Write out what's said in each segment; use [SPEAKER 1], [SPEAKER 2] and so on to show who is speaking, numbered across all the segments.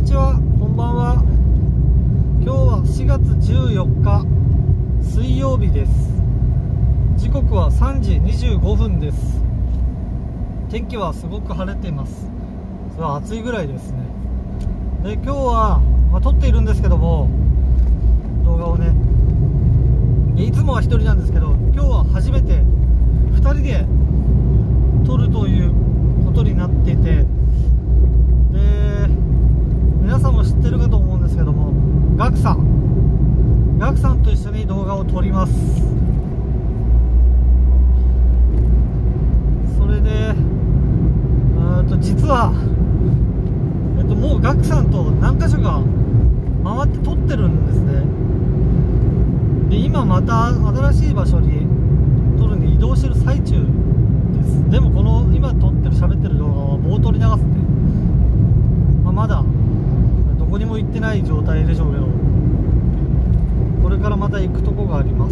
[SPEAKER 1] ちは、こんばんは。今日は4月14日水曜日です。時刻は3時25分です。天気はすごく晴れています。それは暑いぐらいですね。で、今日は、撮っているんですけども、動画をね、いつもは1人なんですけど、今日は初めて2人で撮るということになっていて、で、皆さんも知ってるかと思うんですけども、ガクさんと一緒に動画を撮ります。それで実はもうガクさんと何箇所か回って撮ってるんですね。で、今また新しい場所に撮るに移動してる最中です。でもこの今撮ってる喋ってる動画は冒頭に流すんで、まだどこにも行ってない状態でしょうけど、これからまた行くとこがあります。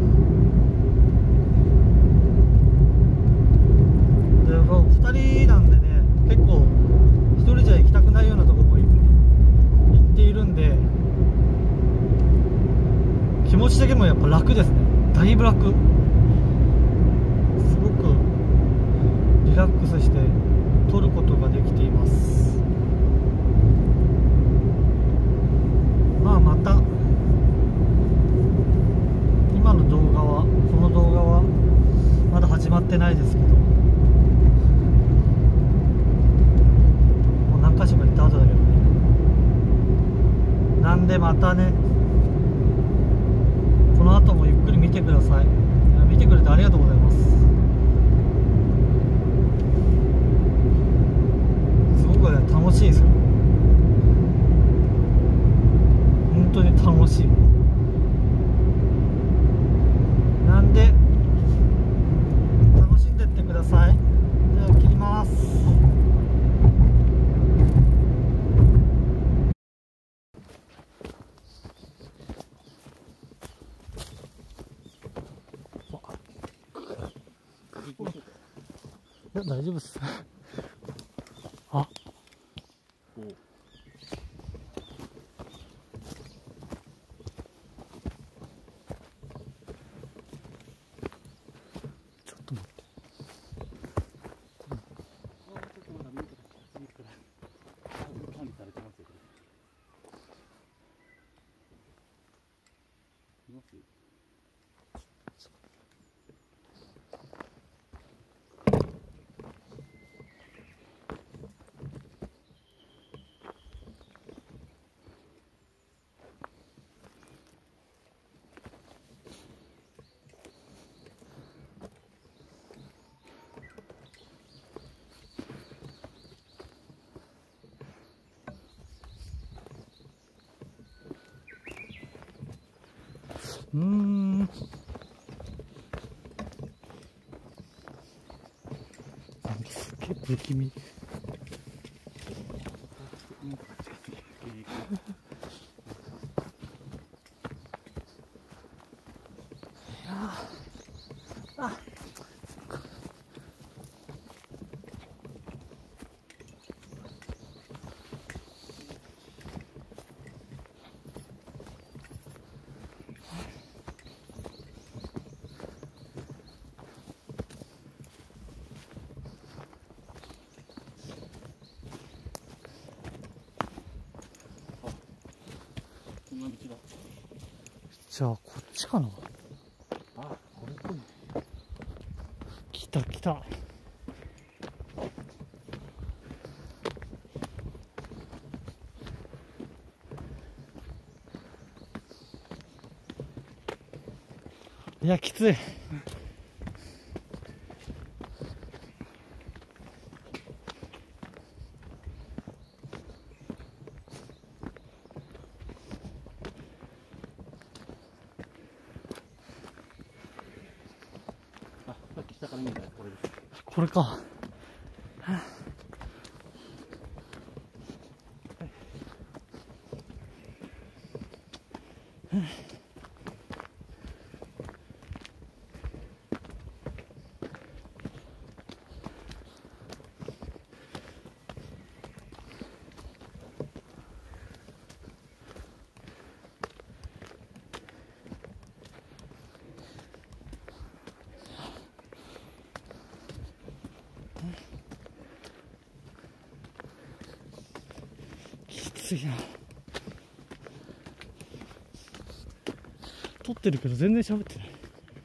[SPEAKER 1] で、2人なんでね、結構1人じゃ行きたくないようなとこも行っているんで、気持ち的にもやっぱ楽ですね。だいぶ楽。すごくリラックスして撮ることができています。また今の動画は、この動画はまだ始まってないですけど、もう何箇所か行った後だけどね。なんでまたね、この後もゆっくり見てください。見てくれてありがとうございます。すごくね、楽しいですよ。本当に楽しい。なんで楽しんでってください。じゃあ切ります。いや、大丈夫っす。あ、ちょっと待って。なんかすげえ不気味。じゃあこっちかな。
[SPEAKER 2] あ、これっぽいね。
[SPEAKER 1] 来た来た。いや、きつい。
[SPEAKER 2] さっき下から見たやつこれです。
[SPEAKER 1] これか。 すぎな。撮ってるけど全然喋ってない。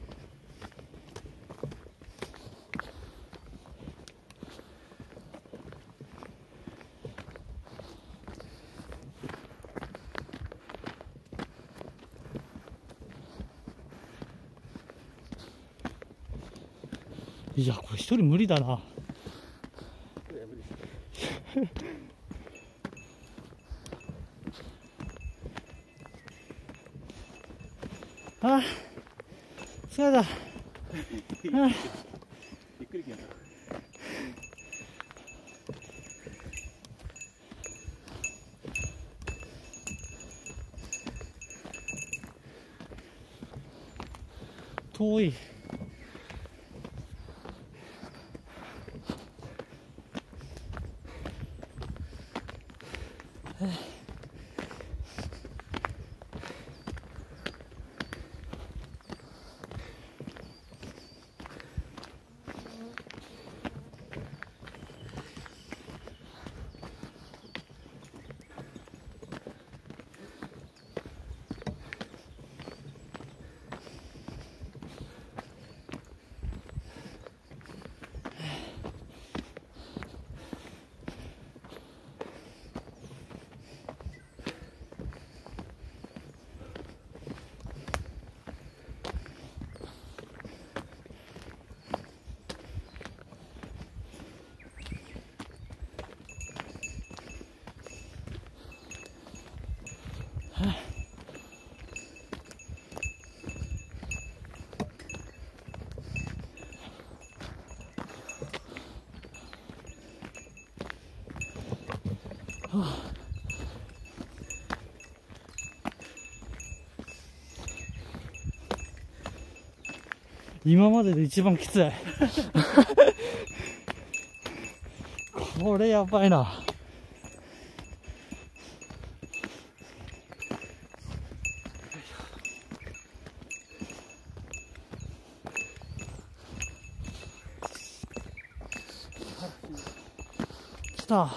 [SPEAKER 1] いや、これ一人無理だな。ああ、疲れた。ああ、
[SPEAKER 2] ゆっくり来ました。
[SPEAKER 1] 遠い。今までで一番きつい。これやばいな。来た。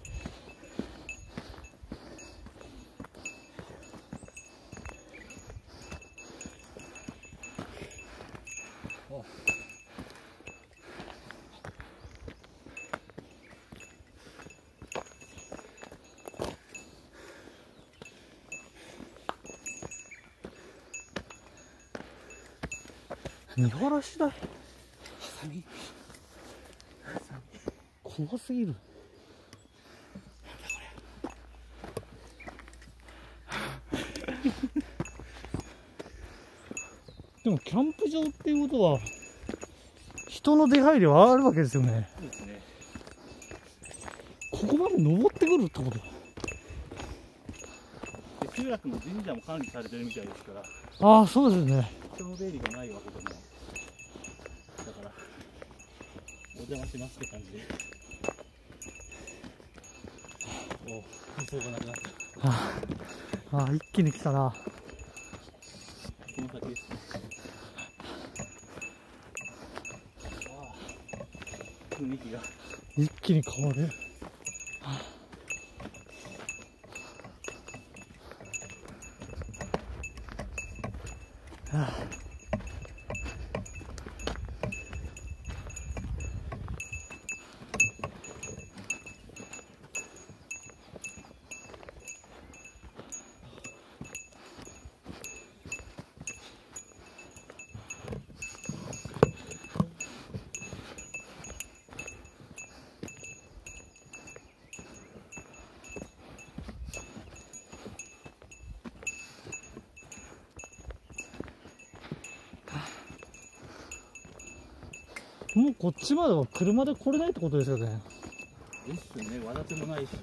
[SPEAKER 1] 見晴らし台。怖すぎる。でもキャンプ場っていうことは人の出入りはあるわけですよね。
[SPEAKER 2] そうですね。
[SPEAKER 1] ここまで登ってくるってこと。
[SPEAKER 2] で集落の神社も管理されてるみたいですから。
[SPEAKER 1] ああ、そうですね。
[SPEAKER 2] 人の出入りがないわけでも。だからお邪魔しますって感じで。お、輸送がなくなった。
[SPEAKER 1] ああ、一気に来たな。
[SPEAKER 2] この先ですね。雰囲気が
[SPEAKER 1] 一気に変わる。はあ、もうこっちまでは車で来れないってことですよね。
[SPEAKER 2] ですね。わだてもないし。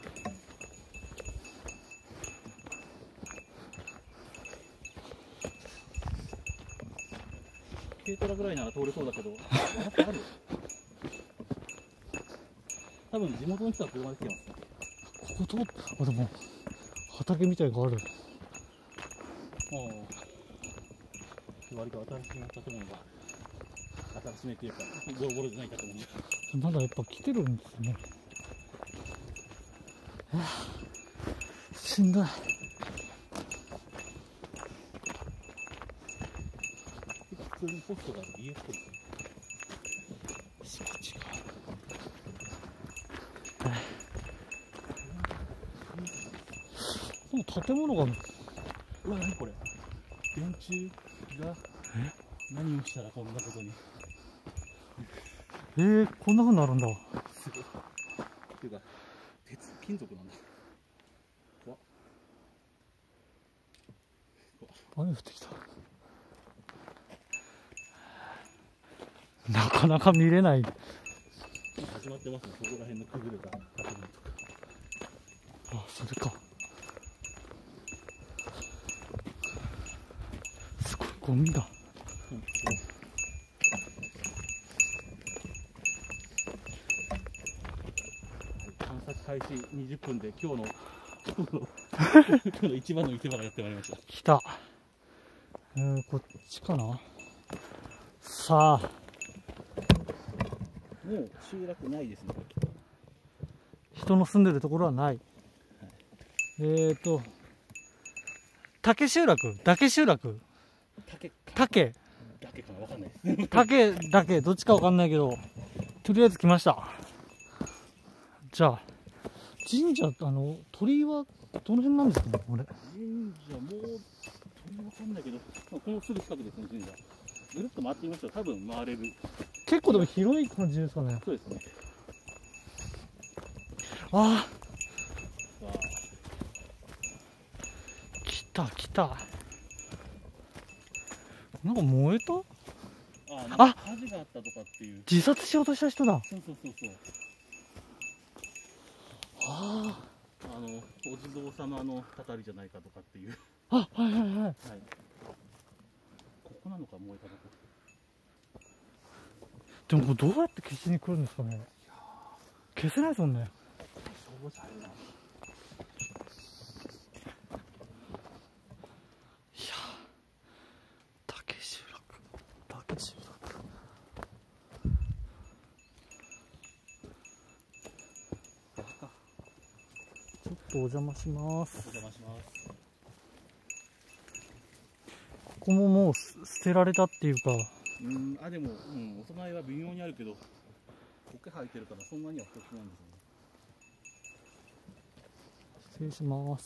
[SPEAKER 2] 軽トラぐらいなら通れそうだけど、わだてある？多分地元の人は車で来てます。
[SPEAKER 1] ここ通って、あ、でも畑みたいのがある。
[SPEAKER 2] 割と新しい建物が、新しめっていうか、ボロボロじゃない建物。
[SPEAKER 1] まだやっぱ来てるんですね。 しんどい。
[SPEAKER 2] 普通にポストがある家っぽいですね。敷地が。
[SPEAKER 1] なんか建物が。
[SPEAKER 2] うわ、何これ。電柱が何をしたらこんなことに。
[SPEAKER 1] こんな風になるんだ。
[SPEAKER 2] すごい。っていうか、金属なんだ。怖っ。
[SPEAKER 1] 雨降ってきた。なかなか見れない。
[SPEAKER 2] 始まってますね、そこら辺の崩れた建物とか。
[SPEAKER 1] あ、それか。すごい、ゴミだ。
[SPEAKER 2] 探索開始20分で今日の一番の見せ場がやってまいりました。
[SPEAKER 1] 来た。こっちかな。さあ。
[SPEAKER 2] もう集落ないですね。
[SPEAKER 1] 人の住んでるところはない。竹集落、竹集落、竹
[SPEAKER 2] だけかな、わかんないです。
[SPEAKER 1] 竹だけ、どっちかわかんないけど、とりあえず来ました。じゃあ、神社、鳥居はどの辺なんですかね、これ。
[SPEAKER 2] 神社もう、わかんないけど、このすぐ近くですね、神社。ぐるっと回ってみましょう。多分回れる。
[SPEAKER 1] 結構でも広い感じですかね。
[SPEAKER 2] そうですね。
[SPEAKER 1] ああ、
[SPEAKER 2] わ
[SPEAKER 1] 来た来た。なんか燃えた？
[SPEAKER 2] あ、なんか火事があったとかっていう。
[SPEAKER 1] 自殺しようとした人だ。
[SPEAKER 2] そうそうそうそう。
[SPEAKER 1] あ
[SPEAKER 2] お地蔵様のたたりじゃないかとかっていう。
[SPEAKER 1] あ、はいはいはい。
[SPEAKER 2] はい。ここなのか、燃えたとこ。
[SPEAKER 1] でもこれどうやって消しに来るんですかね。消せないですもんね。
[SPEAKER 2] そうじゃないな。
[SPEAKER 1] いや竹集落、ちょっとお邪魔します。
[SPEAKER 2] お邪魔します。
[SPEAKER 1] ここももう捨てられたっていうか。
[SPEAKER 2] でも、お供えは微妙にあるけど、苔生えてるからそんなには太くないんですよね。
[SPEAKER 1] 失礼します。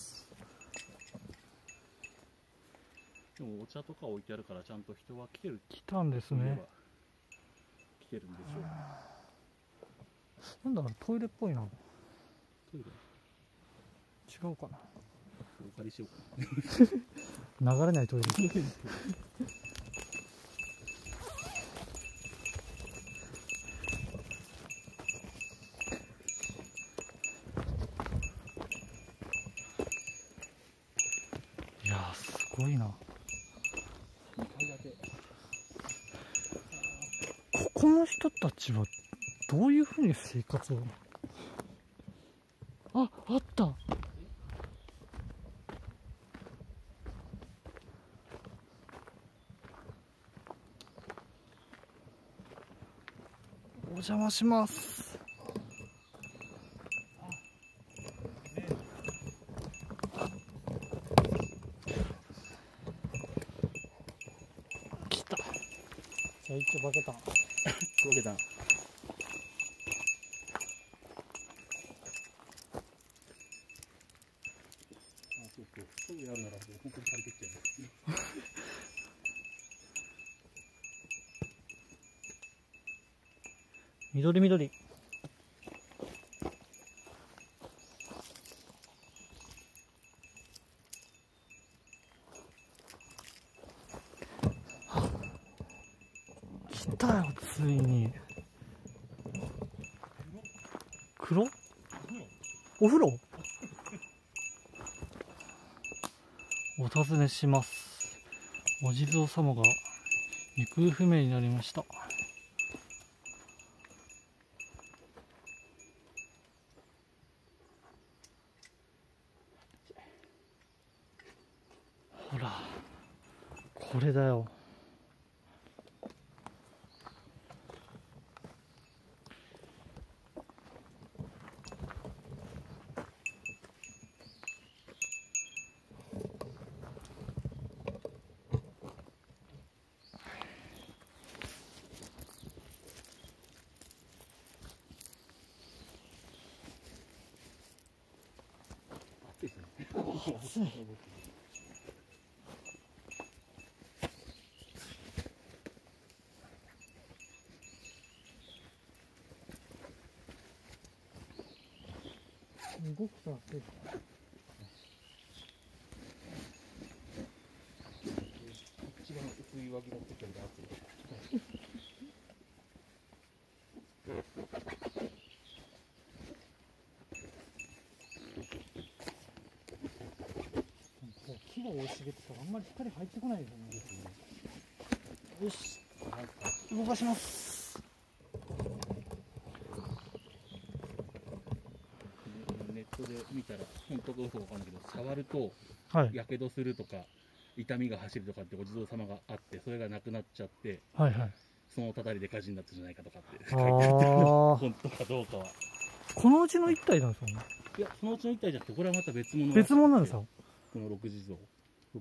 [SPEAKER 2] でもお茶とか置いてあるからちゃんと人は来てる。
[SPEAKER 1] 来たんですね。
[SPEAKER 2] 来てるんでしょう。
[SPEAKER 1] なんだろう、トイレっぽいな。
[SPEAKER 2] トイレ
[SPEAKER 1] 違うかな。
[SPEAKER 2] お借りしようか。
[SPEAKER 1] 流れないトイレ。いやー、すごいな。
[SPEAKER 2] 2階建て。
[SPEAKER 1] ここの人たちはどういうふうに生活を。あった。お邪魔します。来た。じゃあ一応バケタン。
[SPEAKER 2] バケタン。トイレあるなら本当に借りてきてる。
[SPEAKER 1] 緑緑。来たよ、ついに。黒？お風呂？お尋ねします。お地蔵様が行方不明になりました。ほら、これだよ。 暑い。動くと暑い。
[SPEAKER 2] 一番薄い上着持ってきたら暑い。
[SPEAKER 1] 木が生い茂ってたらあんまり光入ってこないですよね。よし、動かします。
[SPEAKER 2] ネットで見たら本当か嘘か分かんないけど、触ると
[SPEAKER 1] はい。
[SPEAKER 2] やけどするとか痛みが走るとかってお地蔵様があって、それがなくなっちゃって、
[SPEAKER 1] はいはい。
[SPEAKER 2] そのたたりで火事になったんじゃないかとかって
[SPEAKER 1] あ
[SPEAKER 2] 書いてあって、
[SPEAKER 1] あ。
[SPEAKER 2] 本当かどうかは。
[SPEAKER 1] このうちの一体なんですよね。
[SPEAKER 2] いや、そのうちの一体じゃなくて、これはまた別物
[SPEAKER 1] 別物なんですか。
[SPEAKER 2] この六地蔵様。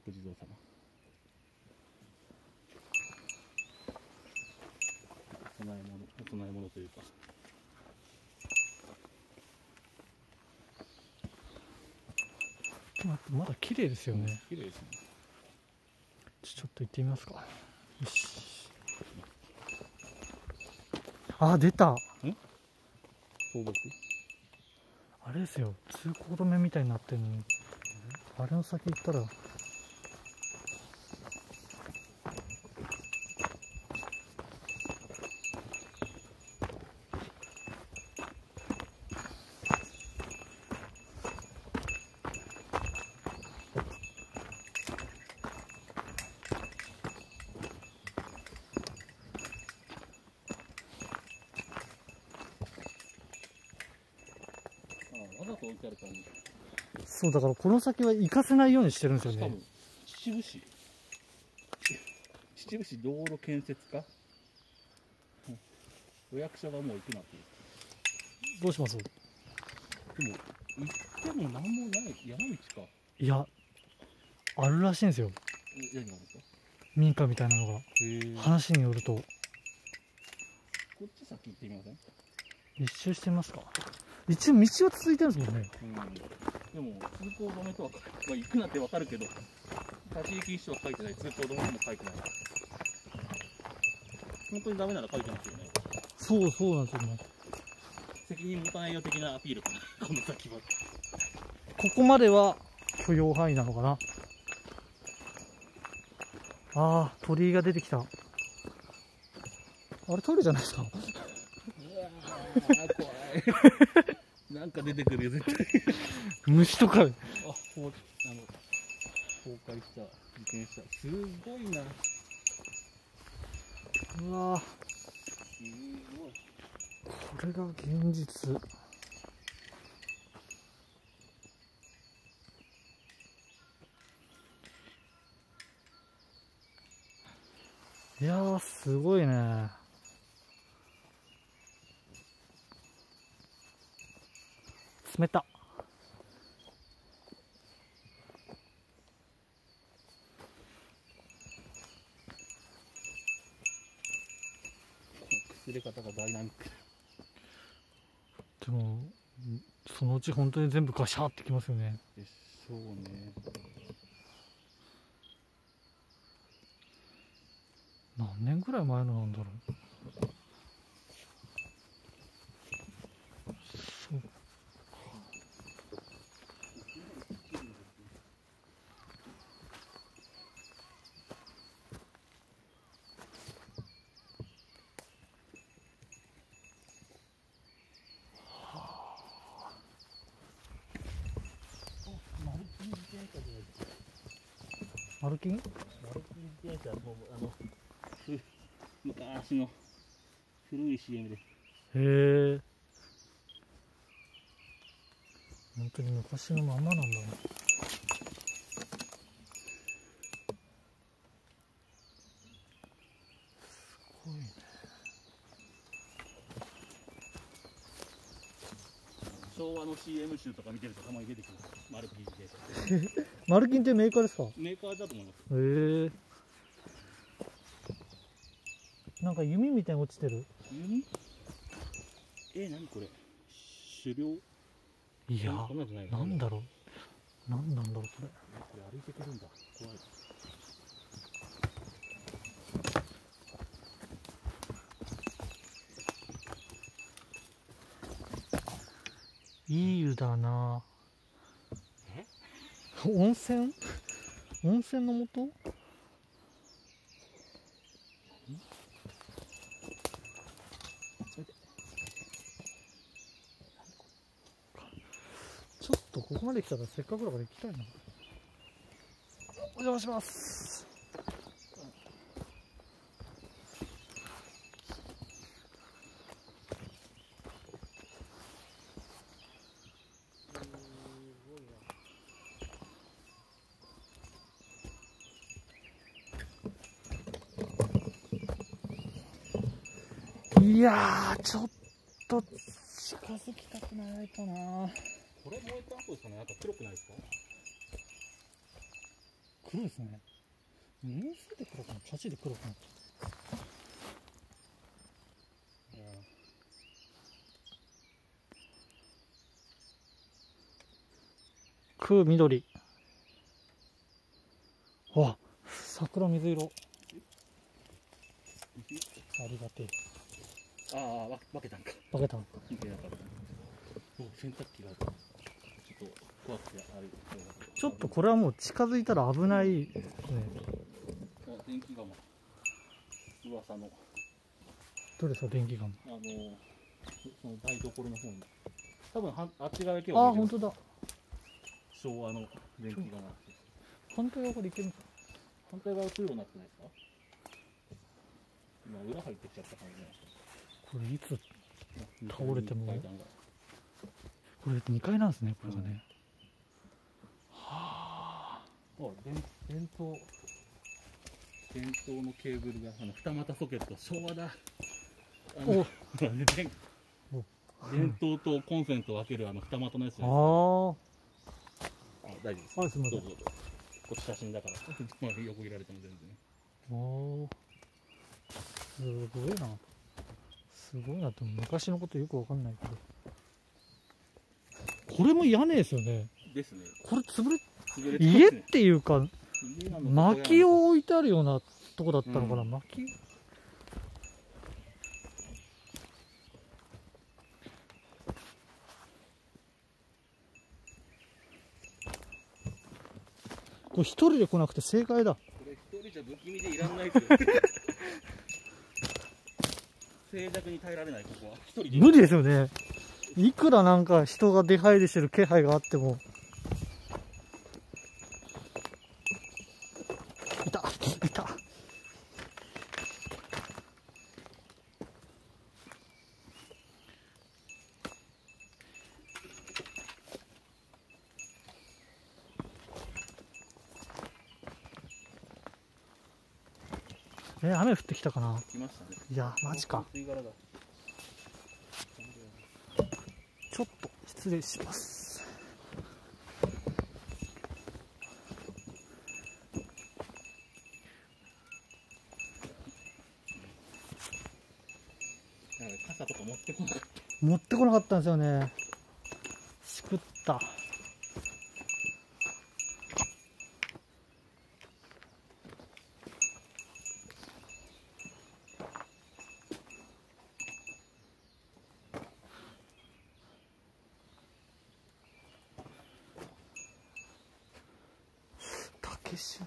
[SPEAKER 2] お供え物というか。
[SPEAKER 1] まだ綺麗ですよね。
[SPEAKER 2] 綺麗ですね。
[SPEAKER 1] ちょっと行ってみますか。よし。あ、出た。
[SPEAKER 2] 倒木？
[SPEAKER 1] あれですよ。通行止めみたいになってるのに。あれの先行ったら。
[SPEAKER 2] わざと置いてある感じ。
[SPEAKER 1] そうだからこの先は行かせないようにしてるんですよね。
[SPEAKER 2] しかも秩父市道路建設課、お役所がもう行くなっていう。
[SPEAKER 1] どうします？
[SPEAKER 2] でも行っても何もない山道か。
[SPEAKER 1] いや、あるらしいんですよ。
[SPEAKER 2] 何があるんですか？
[SPEAKER 1] 民家みたいなのが。
[SPEAKER 2] へえ。
[SPEAKER 1] 話によると。
[SPEAKER 2] こっち先行ってみません？
[SPEAKER 1] 一周してみますか。一応道は続いてるんですもんね。
[SPEAKER 2] でも通行止めとは、まあ、行くなってわかるけど、立ち入り禁止とは書いてない、通行止めとも書いてない。本当にダメなら書いてますよね。
[SPEAKER 1] そうなんですよね。
[SPEAKER 2] 責任持たないよ的なアピールかな、この先は。
[SPEAKER 1] ここまでは許容範囲なのかな。ああ、鳥居が出てきた。あれトイレじゃないですか。
[SPEAKER 2] うわー、怖い。なんか出てくるよ、絶対。
[SPEAKER 1] 虫とか。
[SPEAKER 2] 崩壊した自転車。すごいな。
[SPEAKER 1] うわー、
[SPEAKER 2] すごい。
[SPEAKER 1] これが現実。いやー、すごいね。冷た。
[SPEAKER 2] 崩れ方がダイナミック。
[SPEAKER 1] でもそのうち本当に全部ガシャーってきますよね。
[SPEAKER 2] でしょうね。
[SPEAKER 1] 何年ぐらい前のなんだろう。そうマルキン
[SPEAKER 2] 自転車も昔の古い CM で。
[SPEAKER 1] へえ、本当に昔のままなんだね。すごいね。
[SPEAKER 2] 昭和の CM 集とか見てるとたまに出てくるマルキン自転車。
[SPEAKER 1] マルキンってメーカーですか？
[SPEAKER 2] メーカーだと思います。
[SPEAKER 1] へえ。なんか弓みたいに落ちてる。
[SPEAKER 2] 弓？何これ？狩猟？
[SPEAKER 1] いや、
[SPEAKER 2] そんなんじゃない
[SPEAKER 1] なんだろう。 何なんだろうこれ。
[SPEAKER 2] これ歩いていけるんだ。怖い。
[SPEAKER 1] いい湯だな。
[SPEAKER 2] え？
[SPEAKER 1] 温泉の素？ちょっとここまで来たらせっかくだから行きたいな。お邪魔します。いやー、ちょっと近づきたくないかな。
[SPEAKER 2] これ燃えた後ですかね。なんか黒くないですか？
[SPEAKER 1] 黒いですね。燃えすぎて黒くなっちゃう。チャチで黒くなっちゃう。空緑。わ、桜水色。ありがてえ。
[SPEAKER 2] ああ、分けたんか。
[SPEAKER 1] バケたん。
[SPEAKER 2] 見てなかった。お、洗濯機がちょっと怖くてあれ。
[SPEAKER 1] ちょっとこれはもう近づいたら危ないですね。
[SPEAKER 2] あ、電気釜。噂の。
[SPEAKER 1] どれですか、電気釜。
[SPEAKER 2] その台所の方に。多分あっち側だけ
[SPEAKER 1] あ
[SPEAKER 2] は。
[SPEAKER 1] あ、本当だ。
[SPEAKER 2] 昭和の電気釜。
[SPEAKER 1] 反対側これいけるんですか。
[SPEAKER 2] 反対側通路になってないですか？今裏入ってきちゃった感じね。
[SPEAKER 1] これいつ倒れても。
[SPEAKER 2] 階段が
[SPEAKER 1] これ2階なんですね、これがね。はあ。
[SPEAKER 2] 電灯のケーブルが二股ソケット、昭和だ。電灯とコンセントを分ける二股のやつじゃないですか。大丈夫です。
[SPEAKER 1] はい、すみません。
[SPEAKER 2] どうぞ。こっち写真だから横切られても全然。
[SPEAKER 1] おー、すごいな。すごいなって、昔のことよくわかんないけど。これも屋根ですよね。
[SPEAKER 2] ですね。
[SPEAKER 1] これ潰れ
[SPEAKER 2] てますね。
[SPEAKER 1] 家っていうか、薪を置いてあるようなとこだったのかな、薪。これ一人で来なくて正解だ。
[SPEAKER 2] これ一人じゃ不気味でいらんないですよ。静寂に耐えられない、ここは。一人で。
[SPEAKER 1] 無理ですよね。いくらなんか人が出入りしてる気配があっても。いた。雨降ってきたかな。
[SPEAKER 2] 来ましたね。
[SPEAKER 1] いや、マジか。ちょっと失礼します。
[SPEAKER 2] 傘とか持ってこなかった。
[SPEAKER 1] 持ってこなかったんですよね。しくった。竹島。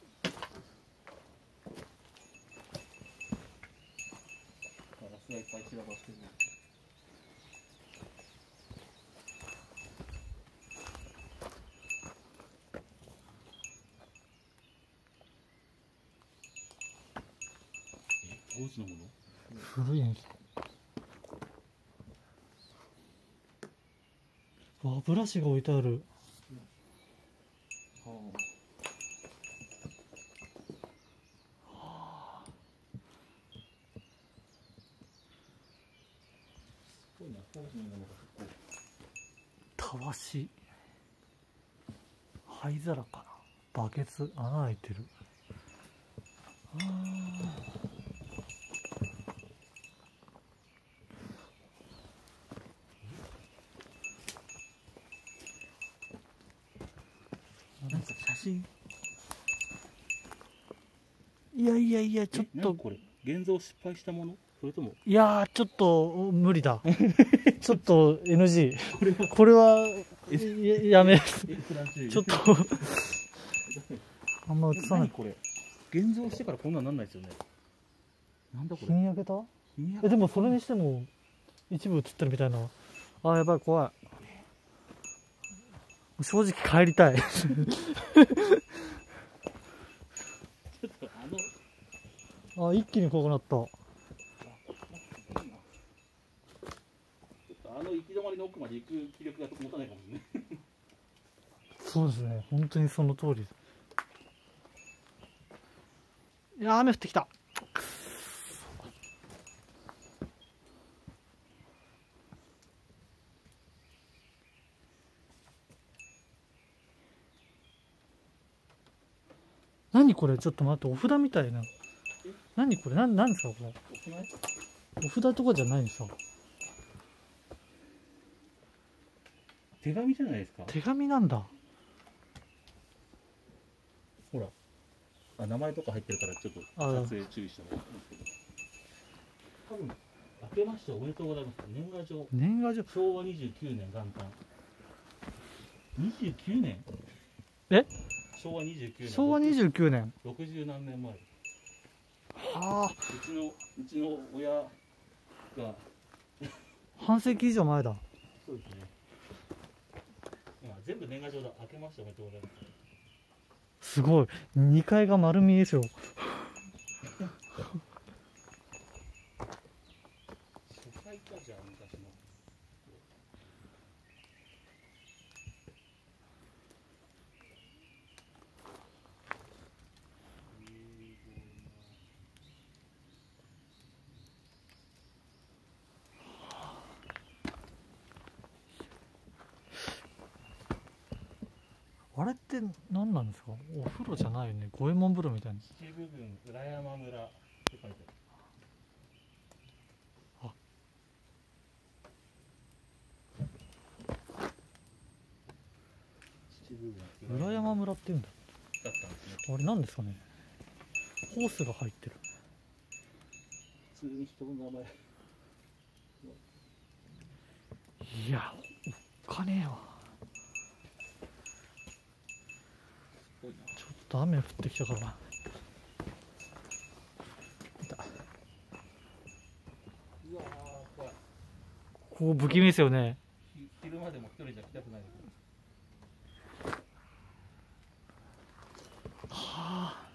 [SPEAKER 2] ガラスがいっぱい散らばってる。当時のもの？
[SPEAKER 1] 古いんです。わ、ブラシが置いてある。たわし、灰皿かな。バケツ、穴開いてる。
[SPEAKER 2] なんか写真。
[SPEAKER 1] いやいやいや、ちょっと
[SPEAKER 2] これ現像失敗したもの、それとも。
[SPEAKER 1] いやー、ちょっと無理だ。ちょっと NG。これはやめ。ちょっとあんま映さない。
[SPEAKER 2] これ現像してからこんなんなんないですよね。なんだこ
[SPEAKER 1] 日
[SPEAKER 2] れ。
[SPEAKER 1] に焼けた？でもそれにしても一部映ってるみたいな。あ、やばい、怖い。正直帰りたい。
[SPEAKER 2] ちょっと
[SPEAKER 1] あ、一気に怖くなった。
[SPEAKER 2] 行き止まりの奥まで行く気力が持たないかもね。
[SPEAKER 1] そうですね、本当にその通りです。いや、雨降ってきた。何これ、ちょっと待って、お札みたいな。何これ、何ですかこれ。お札とかじゃないんですか。
[SPEAKER 2] 手紙じゃないですか。
[SPEAKER 1] 手紙なんだ。
[SPEAKER 2] ほら、名前とか入ってるからちょっと撮影注意した方がいいんですけど。多分明けましておめでとうございます。年賀状。
[SPEAKER 1] 年賀状。
[SPEAKER 2] 昭和29年元旦。29年？
[SPEAKER 1] え？
[SPEAKER 2] 昭和29年。
[SPEAKER 1] 昭和29年。
[SPEAKER 2] 60何年前。
[SPEAKER 1] はあ。
[SPEAKER 2] うちの親が
[SPEAKER 1] 半世紀以上前だ。
[SPEAKER 2] そうですね。全部年賀状だ。明けましておめでとうございます。
[SPEAKER 1] すごい。2階が丸見えですよ。
[SPEAKER 2] 書斎か、じゃあ昔の。
[SPEAKER 1] あれって何なんですか？お風呂じゃないよね。五右衛門風呂みたいな。
[SPEAKER 2] 秩父郡浦山村って書いてある。
[SPEAKER 1] あ、
[SPEAKER 2] 秩父郡
[SPEAKER 1] 浦山村って言うんだ。
[SPEAKER 2] だったんですね。
[SPEAKER 1] あれなんですかね。ホースが入ってる。
[SPEAKER 2] 普通に人の名前。
[SPEAKER 1] いや、おっかねえわ。ちょっと雨降ってきたから。
[SPEAKER 2] うわー、怖い。
[SPEAKER 1] ここ不気味ですよね。
[SPEAKER 2] 昼間でも一人じゃ来たくない。
[SPEAKER 1] はあ。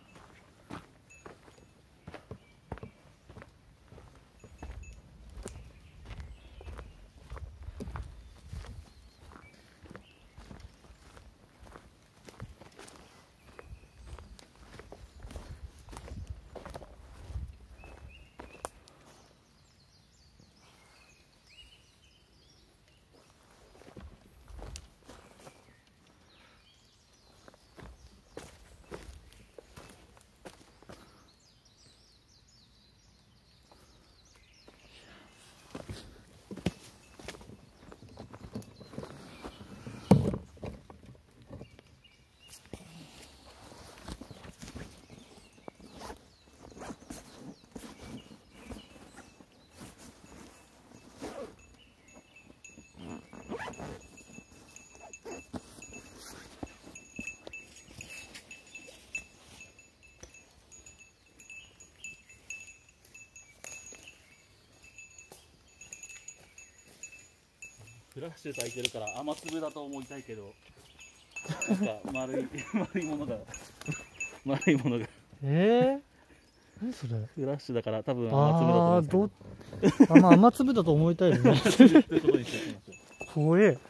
[SPEAKER 2] フラッシュ咲いてるから雨粒だと思いたいけど、なんか丸いものが丸いものが。
[SPEAKER 1] 何それ。
[SPEAKER 2] フラッシュだから多分雨粒だと思います。
[SPEAKER 1] まあ雨粒だと思いたいですね。怖え。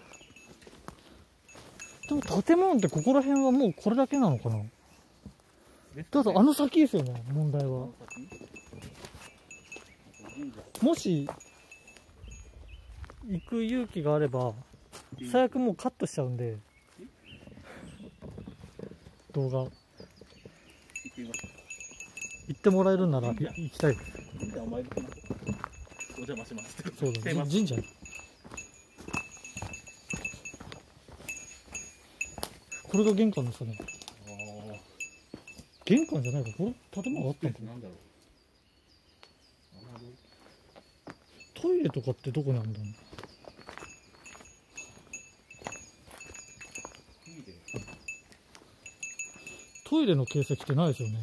[SPEAKER 1] でも建物ってここら辺はもうこれだけなのかな。だとあの先ですよね、問題は。もし行く勇気があれば最悪もうカットしちゃうんで、動画行ってもらえるなら行きたいです。
[SPEAKER 2] お邪魔します。
[SPEAKER 1] そうだ、神社。 これが玄関ですかね。
[SPEAKER 2] ああ。
[SPEAKER 1] 玄関じゃないか、これ建物あったんかな。
[SPEAKER 2] なんだろう。
[SPEAKER 1] トイレとかってどこにあるんだろう。トイレの形跡ってないですよね。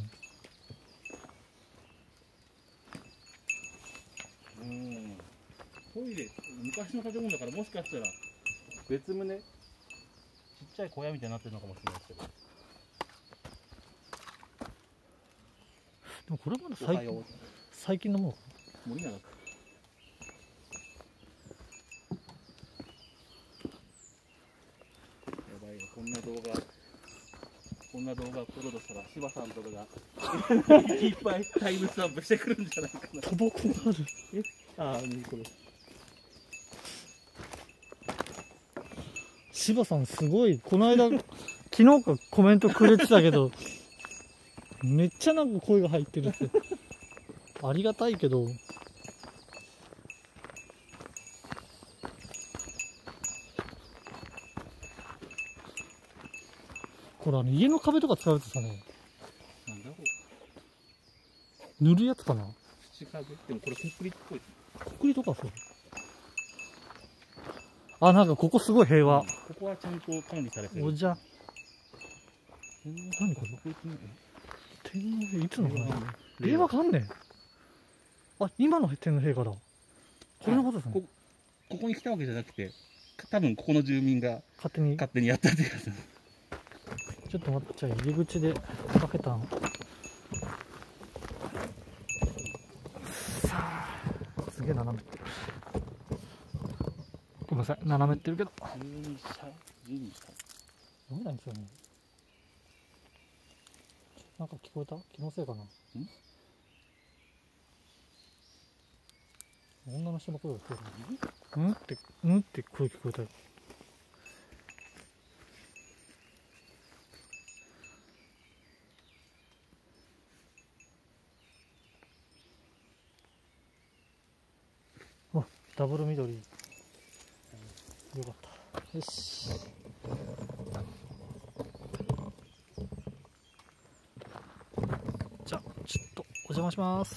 [SPEAKER 2] トイレ、昔の建物だから、もしかしたら別棟、ちっちゃい小屋みたいになってるのかもしれないですけど。
[SPEAKER 1] でもこれまだ最近のものかな。
[SPEAKER 2] 森永か。やばいよ、こんな動画アップロードしたら柴さんとかがいっぱいタイムスタンプしてくるんじゃないかな。
[SPEAKER 1] タバコがある。
[SPEAKER 2] ああ、これ。
[SPEAKER 1] 柴さんすごい、この間昨日かコメントくれてたけどめっちゃなんか声が入ってるってありがたいけど、これ家の壁とか使うとさね、
[SPEAKER 2] なんだろう。
[SPEAKER 1] 塗るやつかな。
[SPEAKER 2] 土壁でもこれコンクリっぽい。
[SPEAKER 1] コンクリとかそう。あ、なんかここすごい平和。
[SPEAKER 2] ここはちゃんと管理されてる。
[SPEAKER 1] おじゃ。何これ。
[SPEAKER 2] こいつね。
[SPEAKER 1] 天皇陛下いつの話？令和元年。あ、今の天皇陛下だ。これのことですね。
[SPEAKER 2] ここに来たわけじゃなくて、多分ここの住民が
[SPEAKER 1] 勝手に
[SPEAKER 2] やったってやつ。
[SPEAKER 1] ちょっと待って、じゃあ入り口で開けたの。さあ、すげえ斜めってる。ごめんなさい、斜めってるけど。
[SPEAKER 2] 神社。
[SPEAKER 1] 読めないんですよね。なんか聞こえた？気のせいかな。女の人の声が聞こえた。うんって声聞こえたよ。あ、ダブル緑。よかった。よし。じゃあちょっとお邪魔します。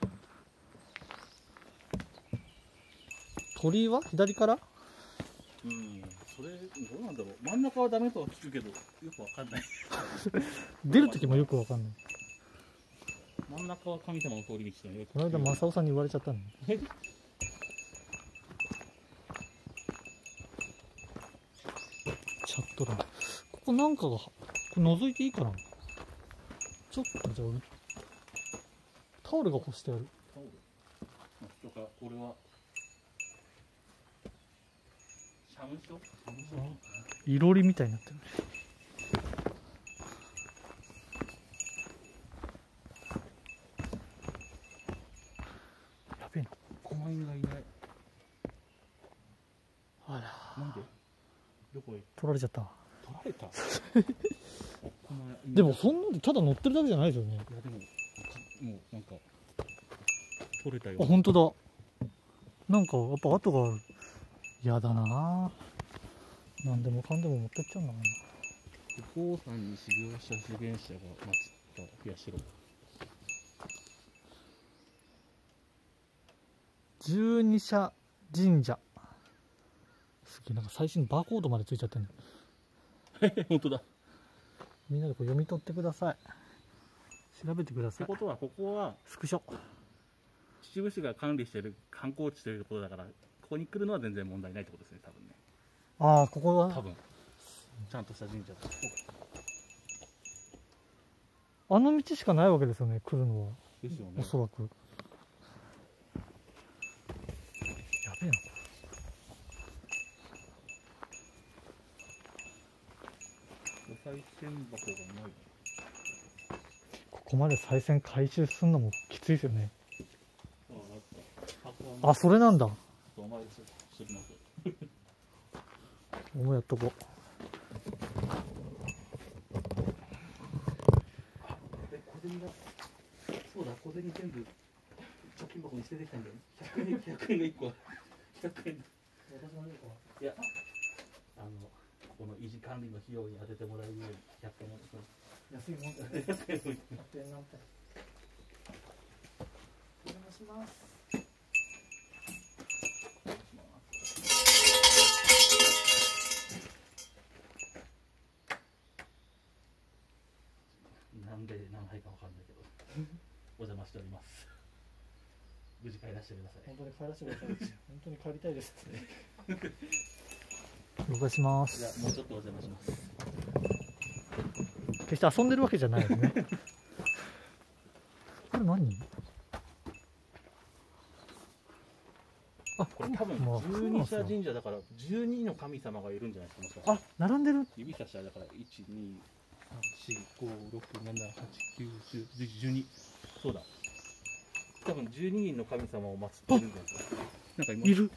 [SPEAKER 1] 鳥居は左から？
[SPEAKER 2] それどうなんだろう。真ん中はダメとは聞くけど、よくわかんない。
[SPEAKER 1] 出る時もよくわかんない。
[SPEAKER 2] 真ん中は神様の通り道だよ。
[SPEAKER 1] この間正雄さんに言われちゃったの。チャットだ。ここなんかがこれ覗いていいかな。ちょっとじゃあタオルが干してある。
[SPEAKER 2] タオルとか、これは社務所？
[SPEAKER 1] いろりみたいになってる。やべえな。
[SPEAKER 2] 狛犬がいない。
[SPEAKER 1] あら。
[SPEAKER 2] なんで？どこへ？
[SPEAKER 1] 取られちゃった。
[SPEAKER 2] 取られた？
[SPEAKER 1] でもそんなでただ乗ってるだけじゃないですよね。いや
[SPEAKER 2] でももうなんか取れたよ。
[SPEAKER 1] あ、本当だ。なんかやっぱ跡がある。やだな。なんでもかんでも持ってっちゃうんだな。
[SPEAKER 2] お父さんに修行した修験者が祀った社。
[SPEAKER 1] 十二社神社。すげえ、なんか最新バーコードまでついちゃってる。
[SPEAKER 2] 本当だ。
[SPEAKER 1] みんなでこう読み取ってください。調べてください。
[SPEAKER 2] ってことはここは
[SPEAKER 1] スクショ。
[SPEAKER 2] 秩父市が管理している観光地ということだから、ここに来るのは全然問題ないってことですね、多分ね。
[SPEAKER 1] ああ、ここは
[SPEAKER 2] 多分ちゃんとした神社だ。
[SPEAKER 1] あの道しかないわけですよね、来るのは。
[SPEAKER 2] ですよね。
[SPEAKER 1] おそらく。やべえな。
[SPEAKER 2] お賽銭箱がない。
[SPEAKER 1] ここまで賽銭回収するのもきついですよね。あ、それなんだ。
[SPEAKER 2] お前するの。
[SPEAKER 1] もうやっとこう。
[SPEAKER 2] そうだ、小銭全部貯金箱に捨ててきたんだよね。100円が1個。100円。いや、この維持管理の費用に当ててもらえるように100回も
[SPEAKER 1] 安いもんだね。
[SPEAKER 2] 100回も
[SPEAKER 1] お邪魔します。
[SPEAKER 2] なんで何杯かわかんないけどお邪魔しております。無事帰らせてください。
[SPEAKER 1] 本当に帰らせてください。本当に帰りたいです。動かします。
[SPEAKER 2] じゃあもうちょっとお邪魔します。
[SPEAKER 1] 決して遊んでるわけじゃないですね。これ何？あ、
[SPEAKER 2] これ多分十二社神社だから12の神様がいるんじゃないですか。
[SPEAKER 1] あ、並んでる。
[SPEAKER 2] 指差しだから1、2、3、4、5、6、7、8、9、10、12。そうだ。多分12人の神様を祀ってるんじゃないですか。なんか今
[SPEAKER 1] いる。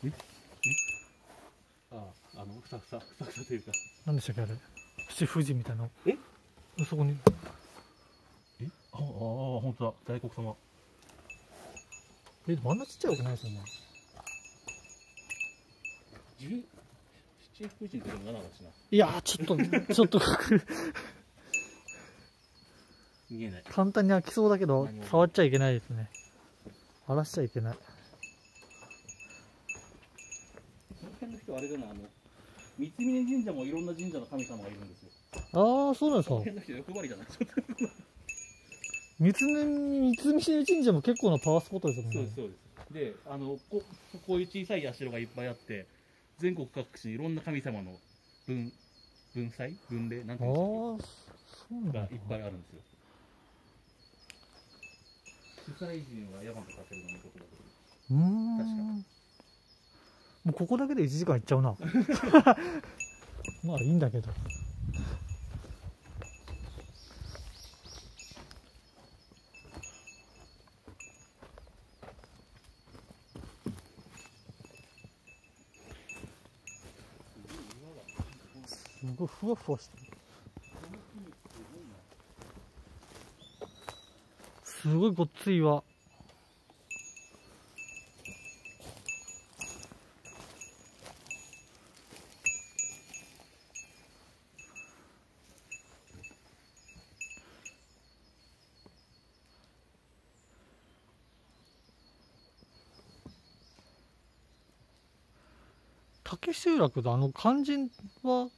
[SPEAKER 2] ふさふさというか。
[SPEAKER 1] 何でしたっけあれ。七富士みたいな。そこに。
[SPEAKER 2] 本当だ。大黒様。
[SPEAKER 1] あんなちっちゃいわけないですよね。
[SPEAKER 2] 七富士の時も7だしな。
[SPEAKER 1] いやー、ちょっと
[SPEAKER 2] 見えない。
[SPEAKER 1] 簡単に開きそうだけど触っちゃいけないですね。荒らしちゃいけない。
[SPEAKER 2] この辺の人はあれだな、三峯神社もいろんな神社の神様がいるんですよ。
[SPEAKER 1] ああ、そうなんですか。
[SPEAKER 2] この辺の人欲張りだな。
[SPEAKER 1] 三峯神社も結構なパワースポットですもんね。
[SPEAKER 2] そうです。で、こういう小さい社がいっぱいあって、全国各地にいろんな神様の分霊なんていうんですか、がいっぱいあるんですよ。主催人は山とかけるののことだけど。確か。
[SPEAKER 1] もうここだけで1時間いっちゃうな。まあいいんだけど。すごいふわふわしてる。すごいごっついわ。竹集落の漢字は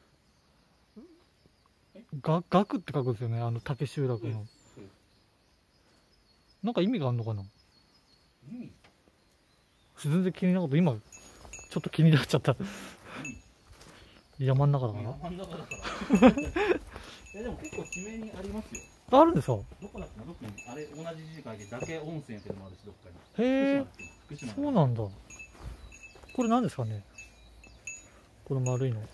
[SPEAKER 1] 学って書くんですよね、竹集落の。なんか意味があるのかな。全然気になること、今ちょっと気になっちゃった。山ん中だから。
[SPEAKER 2] 山ん中だからでも結構地名にありますよ。
[SPEAKER 1] あるんですか。
[SPEAKER 2] どこだっけな、どっかにあれ同じ字書いて嶽温泉っていうのもあるし、どっか
[SPEAKER 1] に。へえ、そうなんだ。これ何ですかね、この丸いの。なんか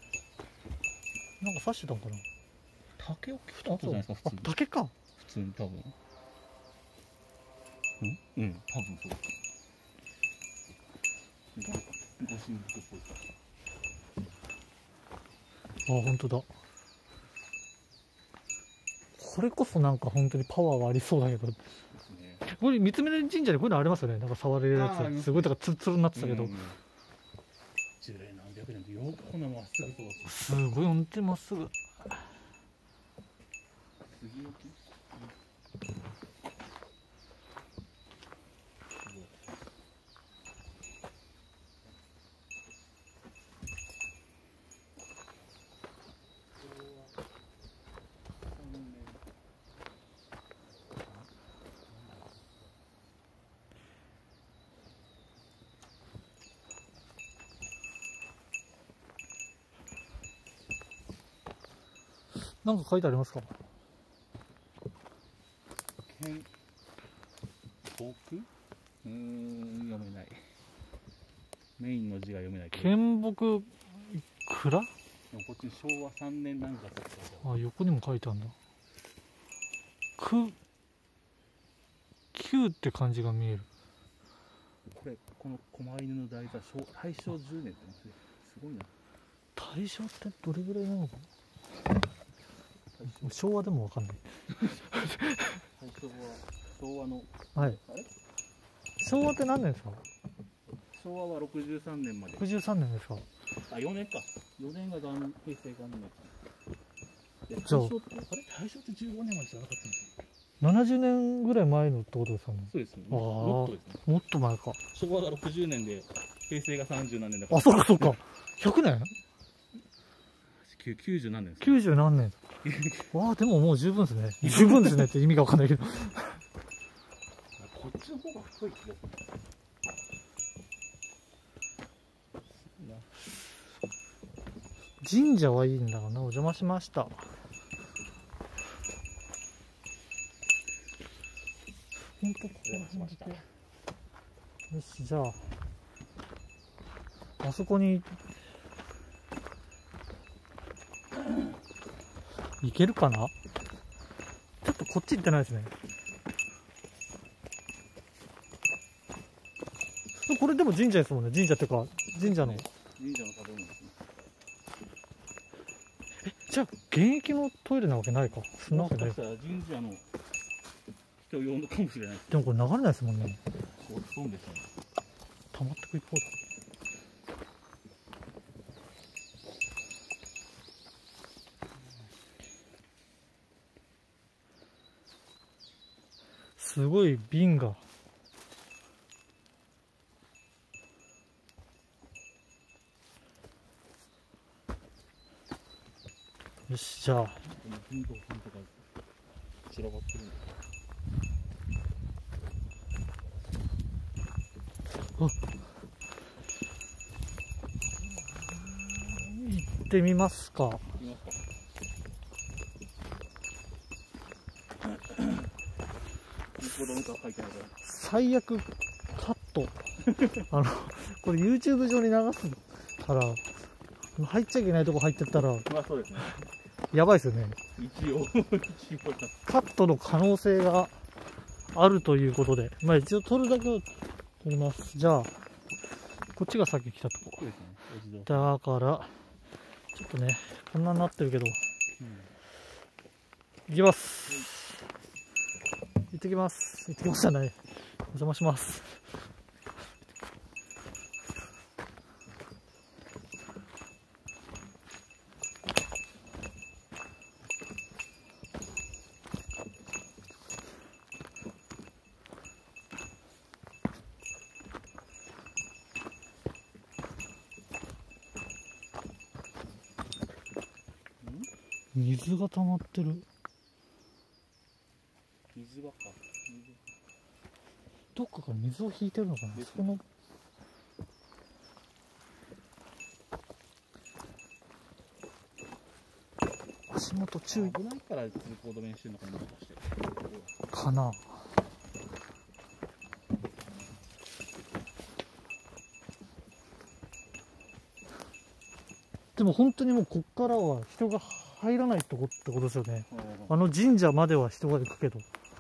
[SPEAKER 1] 刺してたのかな。
[SPEAKER 2] 竹を切ったんじゃないですか、普通に。
[SPEAKER 1] 竹か。
[SPEAKER 2] 普通に多分。多分そう。ご神木っぽい。
[SPEAKER 1] 本当だ。これこそなんか本当にパワーがありそうだけど。これ三峯神社でこういうのありますよね。なんか触れるやつ。すごいだからツルツルになってたけど。
[SPEAKER 2] 樹齢何百年でよくこんなまっすぐそう。
[SPEAKER 1] すごい本当にまっすぐ。なんか書いてありますか。
[SPEAKER 2] 読めない。メインの字が読めないけど。
[SPEAKER 1] 県木蔵。
[SPEAKER 2] こっち昭和3年なんかって書いてある。
[SPEAKER 1] あ、横にも書いてあるんだ。9って漢字が見える。
[SPEAKER 2] この狛犬の台座、大正10年ってすごいな。
[SPEAKER 1] 大正ってどれぐらいなのかな。昭和でもわかんない。
[SPEAKER 2] 大正は昭和の。
[SPEAKER 1] はい。昭和って何年ですか。
[SPEAKER 2] 昭和は63年まで。
[SPEAKER 1] 63年ですか。
[SPEAKER 2] あ、4年か。 4年が平成元年
[SPEAKER 1] じゃあ
[SPEAKER 2] 大正って15年までじゃなかったんですよ。
[SPEAKER 1] 70年ぐらい前のってことですかね。
[SPEAKER 2] そうですね。
[SPEAKER 1] ああ、
[SPEAKER 2] もっとですね。
[SPEAKER 1] もっと前か。
[SPEAKER 2] 昭和が60年で、平成が30何年だから。
[SPEAKER 1] あ、そうかそうか。100年
[SPEAKER 2] 90何年ですか。
[SPEAKER 1] 90何年。わあ、でももう十分ですね。十分ですねって意味がわかんないけど。
[SPEAKER 2] こっちの方が太い気がする。
[SPEAKER 1] 神社はいいんだろうな。お邪魔しました。本当ここら辺で。よし、じゃあ、あそこに行けるかな。ちょっとこっち行ってないですね。これでも神社ですもんね。神社っていうか、神社の。
[SPEAKER 2] 神社の食べ物ですね。
[SPEAKER 1] じゃあ、現役のトイレなわけないか。そんなわけない。
[SPEAKER 2] もしかしたら神社の人用のかもしれないです。
[SPEAKER 1] でもこれ流れないですもんね。
[SPEAKER 2] そうですね。
[SPEAKER 1] 溜まってく一方だ。すごい瓶が。よし、じゃあ。
[SPEAKER 2] 銀行さんとか散らばってるんで。
[SPEAKER 1] 行ってみますか。
[SPEAKER 2] 行きますか。子供とは書いてないから。
[SPEAKER 1] 最悪カット。これ YouTube 上に流すから入っちゃいけないとこ入ってったら
[SPEAKER 2] まあそうですね。
[SPEAKER 1] やばいですよね。
[SPEAKER 2] 一応
[SPEAKER 1] カットの可能性があるということで、まあ一応撮るだけを撮ります。じゃあこっちがさっき来たとこ。
[SPEAKER 2] そうですね。
[SPEAKER 1] だからちょっとね、こんなになってるけど、行きます。行ってきます。行ってきましたね。お邪魔します。水が溜まってる。
[SPEAKER 2] 水場か。
[SPEAKER 1] どっかから水を引いてるのかな。そこの足元注意
[SPEAKER 2] 危ないから通行止めにしてるのかな、もしかして。
[SPEAKER 1] かな。でも本当にもうこっからは人が入らないってことですよね。あの神社までは人が行くけど。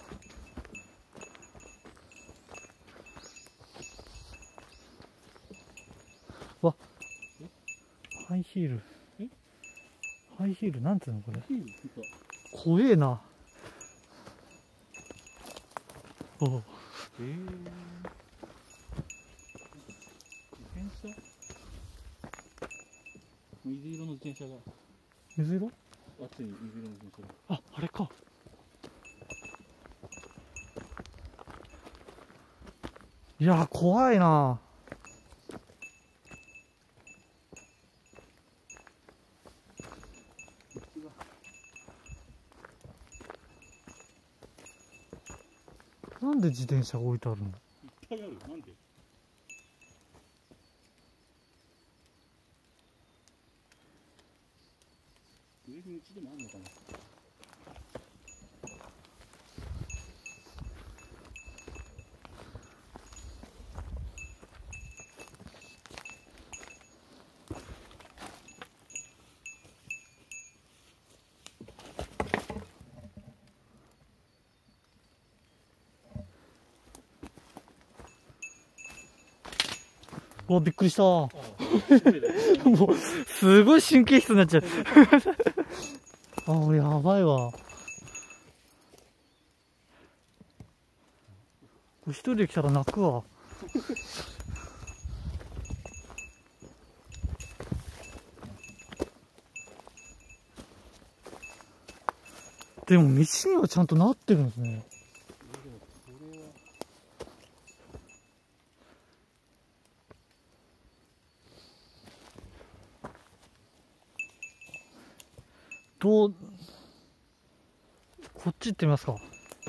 [SPEAKER 1] わ、ハイヒール。ハイヒールなんていうのこれ。怖えな。おう。
[SPEAKER 2] 自転車？水色の自転車が。
[SPEAKER 1] 水色？
[SPEAKER 2] あっちに水色の自転車
[SPEAKER 1] あ、あれか。いやー、怖いな。なんで自転車が置いてあるの？
[SPEAKER 2] いっぱいある。なんで？上に道でもあるのかな。
[SPEAKER 1] うわ、びっくりした。もう、すごい神経質になっちゃう。あ、やばいわ。一人で来たら泣くわ。 でも道にはちゃんとなってるんですね。こっち行ってみますか。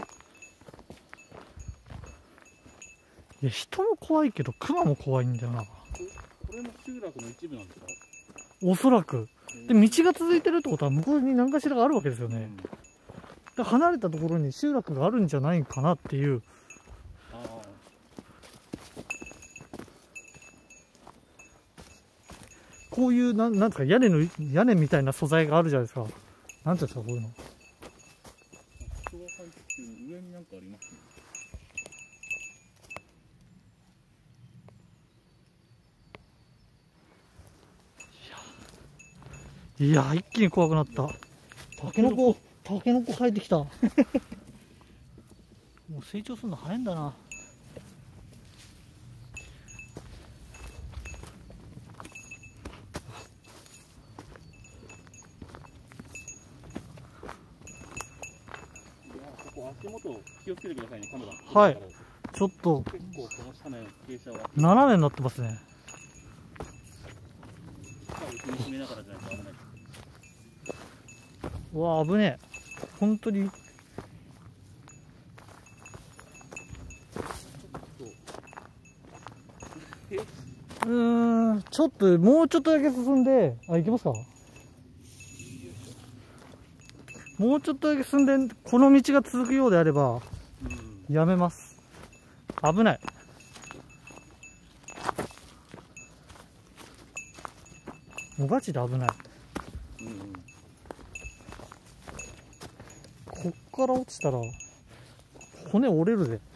[SPEAKER 1] いや、人も怖いけど熊も怖いんだよな。
[SPEAKER 2] これも集落の一部なんですか？
[SPEAKER 1] おそらく。で、道が続いてるってことは向こうに何かしらがあるわけですよね。で、離れたところに集落があるんじゃないかなっていう。こういうなんですか、屋根みたいな素材があるじゃないですか。なんていうんですか、こういうの。
[SPEAKER 2] 上になんかあります
[SPEAKER 1] ね。いや、一気に怖くなった。タケノコ生えてきた。もう成長するの早いんだな。
[SPEAKER 2] 足元気をつけてくださいね、カメラ。
[SPEAKER 1] はい。ちょっと
[SPEAKER 2] 結構この斜面傾斜は
[SPEAKER 1] 斜めになってますね。
[SPEAKER 2] 踏みながらじゃないと危ない。
[SPEAKER 1] うわ、危ねえ。本当に。ちょっともうちょっとだけ進んで、行けますか？もうちょっとだけ進んで、この道が続くようであれば、やめます。危ない。もうガチで危ない。こっから落ちたら、骨折れるぜ。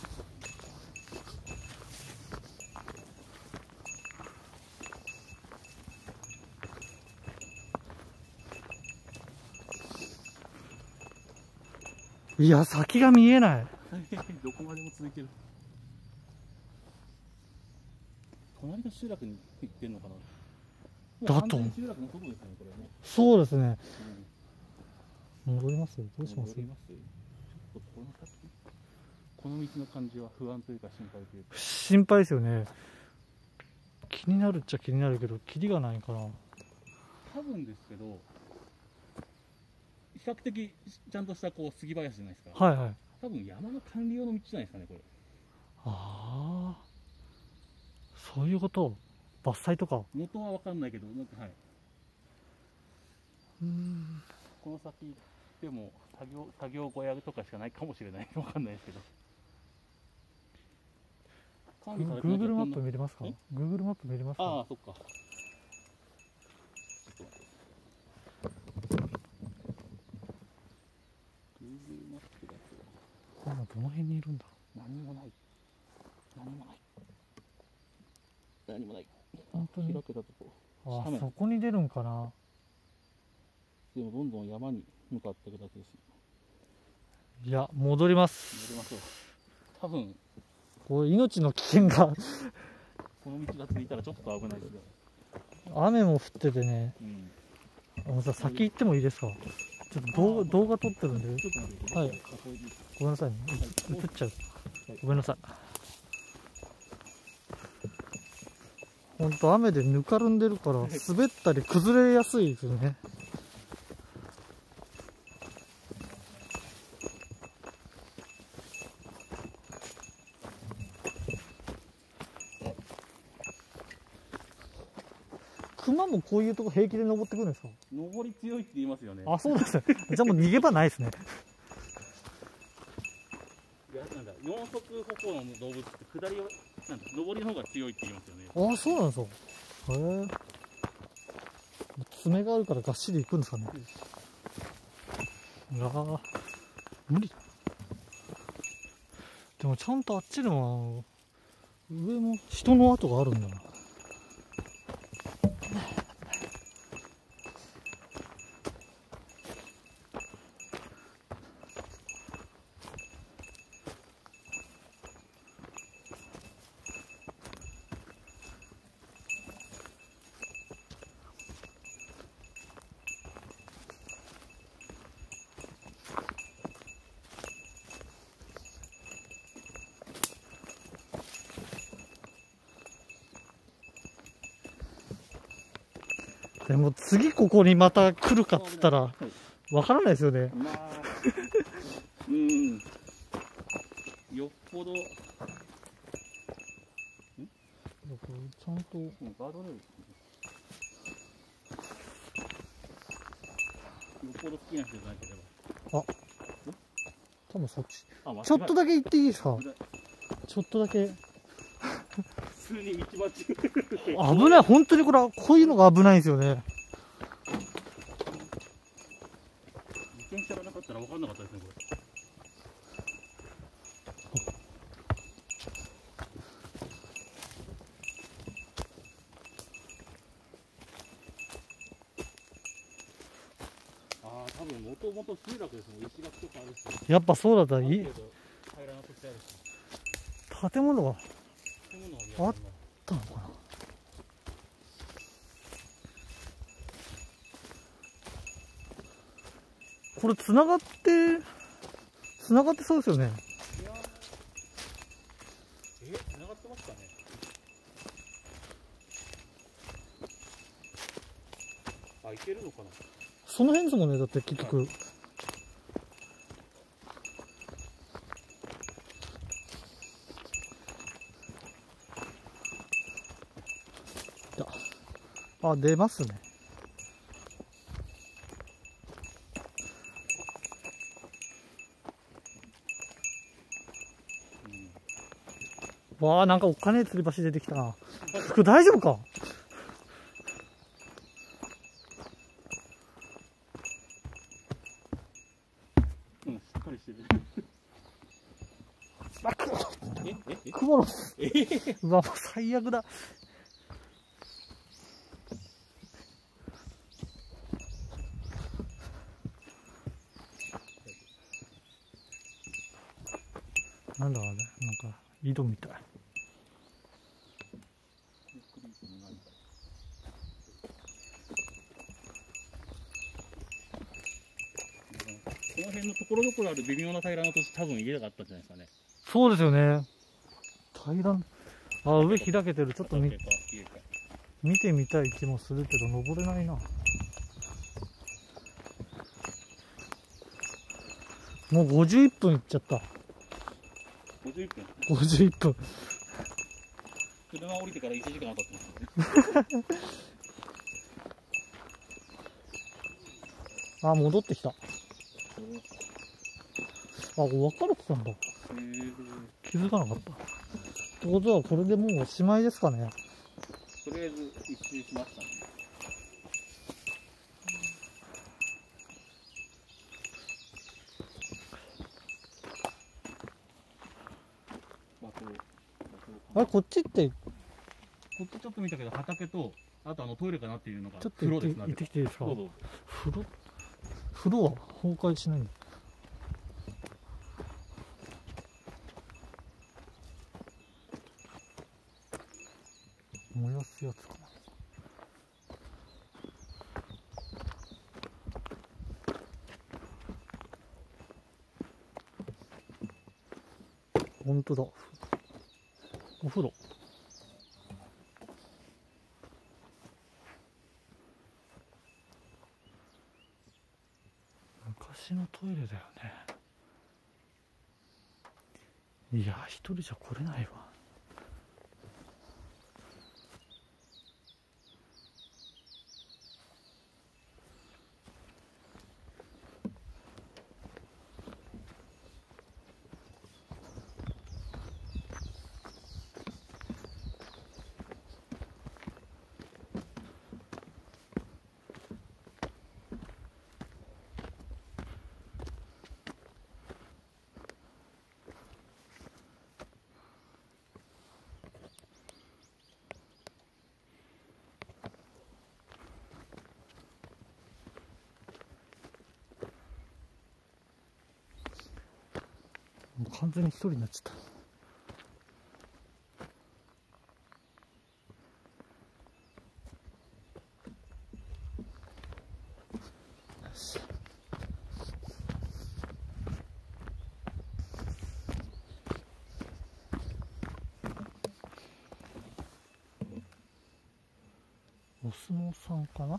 [SPEAKER 1] いや、先が見えない。
[SPEAKER 2] どこまでも続いてる。隣の集落に行ってんのかな。
[SPEAKER 1] だと。
[SPEAKER 2] 集落の外ですね、これね。
[SPEAKER 1] そうですね。戻ります？どうします？
[SPEAKER 2] ちょっとこの道の感じは不安というか心配というか。
[SPEAKER 1] 心配ですよね。気になるっちゃ気になるけど、キリがないかな。
[SPEAKER 2] 多分ですけど、比較的ちゃんとしたこう杉林じゃないですか。
[SPEAKER 1] はいはい。
[SPEAKER 2] 多分山の管理用の道じゃないですかね、これ。
[SPEAKER 1] ああ、そういうこと。伐採とか。
[SPEAKER 2] 元は分かんないけど、なんかはい。この先でも作業小屋とかしかないかもしれない。分かんないですけど。
[SPEAKER 1] Google マップ見れますか？ Google マップ見れますか？
[SPEAKER 2] ああ、そっか。
[SPEAKER 1] 今どの辺にいるんだろ
[SPEAKER 2] う。何もない。
[SPEAKER 1] 本当に。
[SPEAKER 2] 開けたところ。
[SPEAKER 1] あ、そこに出るんかな。
[SPEAKER 2] でもどんどん山に向かっていくだけです。
[SPEAKER 1] いや、戻ります。
[SPEAKER 2] 戻りましょう。多分
[SPEAKER 1] これ命の危険が
[SPEAKER 2] この道が続いたらちょっと危ないですよ。
[SPEAKER 1] 雨も降っててね。先行ってもいいですか？ちょっと動画撮ってるんで。はい。ごめんなさいね。映っちゃう。ごめんなさい。ほんと雨でぬかるんでるから滑ったり崩れやすいですよね。熊もこういうとこ平気で登ってくるんですか？
[SPEAKER 2] 登り強いって言いますよね。
[SPEAKER 1] あ、そうですね。じゃあもう逃げ場ないですね。
[SPEAKER 2] いや、なんだ、四足歩行の動物って下りはなんだ、登りの方が強いって言いますよね。
[SPEAKER 1] あ、そうなんですか。へえ。爪があるからがっしりいくんですかね。うわー、無理。でもちゃんとあっちの上も人の跡があるんだな。 でも次ここにまた来るかっつったらわからないですよね。
[SPEAKER 2] まあ、よっぽど、
[SPEAKER 1] ちゃんと
[SPEAKER 2] ガードレール、よっぽど好きな人じゃないければ。
[SPEAKER 1] 多分そっち。
[SPEAKER 2] あ、
[SPEAKER 1] ちょっとだけ行っていいですか？ちょっとだけ。
[SPEAKER 2] 普通に道間違え
[SPEAKER 1] 危ない、本当にこういうのが危ないんですよね。
[SPEAKER 2] 自転車がなかったら分かんなかったですね、これ。ああ、多分もともと集落ですもん、石垣とかあるし。
[SPEAKER 1] やっぱそうだったらいい。
[SPEAKER 2] 平らな土地あるし。
[SPEAKER 1] 建物が
[SPEAKER 2] 建物が
[SPEAKER 1] あったのかな。これ繋がってそうですよね。
[SPEAKER 2] いやー、繋がってますかね。あ、いけるのかな。
[SPEAKER 1] その辺ですもんね、だって結局。あ、出ますね。わあ、なんかおっかねえ吊り橋出てきたな。これ大丈夫か？
[SPEAKER 2] うん、しっかりしてる。
[SPEAKER 1] クモの巣。うわ、もう最悪だ。なんだろうね、なんか井戸みたい。
[SPEAKER 2] この辺のところどころある微妙な平らな土地、多分家があったんじゃないですかね。
[SPEAKER 1] そうですよね。平らん。あ、上開けてる。ちょっと見てみたい気もするけど、登れないな。もう51分いっちゃった。
[SPEAKER 2] 51分。
[SPEAKER 1] 51分。
[SPEAKER 2] 車降りてから1時間経ってます。
[SPEAKER 1] あ、戻ってきた。あ、分かれてたんだ。気づかなかった。ってことは、これでもうおしまいですかね。
[SPEAKER 2] とりあえず一周しましたね。
[SPEAKER 1] あれ、こっちって、
[SPEAKER 2] こっちちょっと見たけど、畑と、あとトイレかなっていうのが、
[SPEAKER 1] ちょっと
[SPEAKER 2] 風呂です。
[SPEAKER 1] 行ってきていいですか？
[SPEAKER 2] どうぞ。
[SPEAKER 1] 風呂は崩壊しないんだ。燃やすやつかな。本当だ。お風呂。昔のトイレだよね。いや、一人じゃ来れないわ。もう完全に一人になっちゃった。 相撲さんかな。いや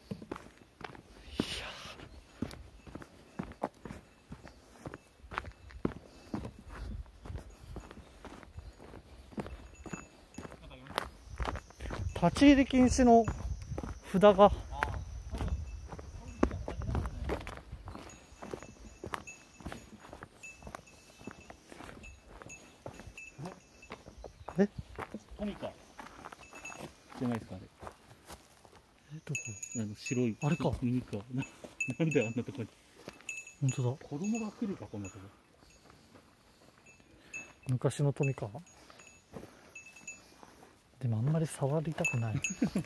[SPEAKER 1] 立ち入り禁止の札が。え？
[SPEAKER 2] トミカじゃないですか、あれ。
[SPEAKER 1] どこ？
[SPEAKER 2] 白い。
[SPEAKER 1] あれか。
[SPEAKER 2] ミニカ。なんであんなとこに。
[SPEAKER 1] 本当だ。
[SPEAKER 2] 子供が来るか、こんなとこ。
[SPEAKER 1] 昔のトミカ。でもあんまり触りたくない。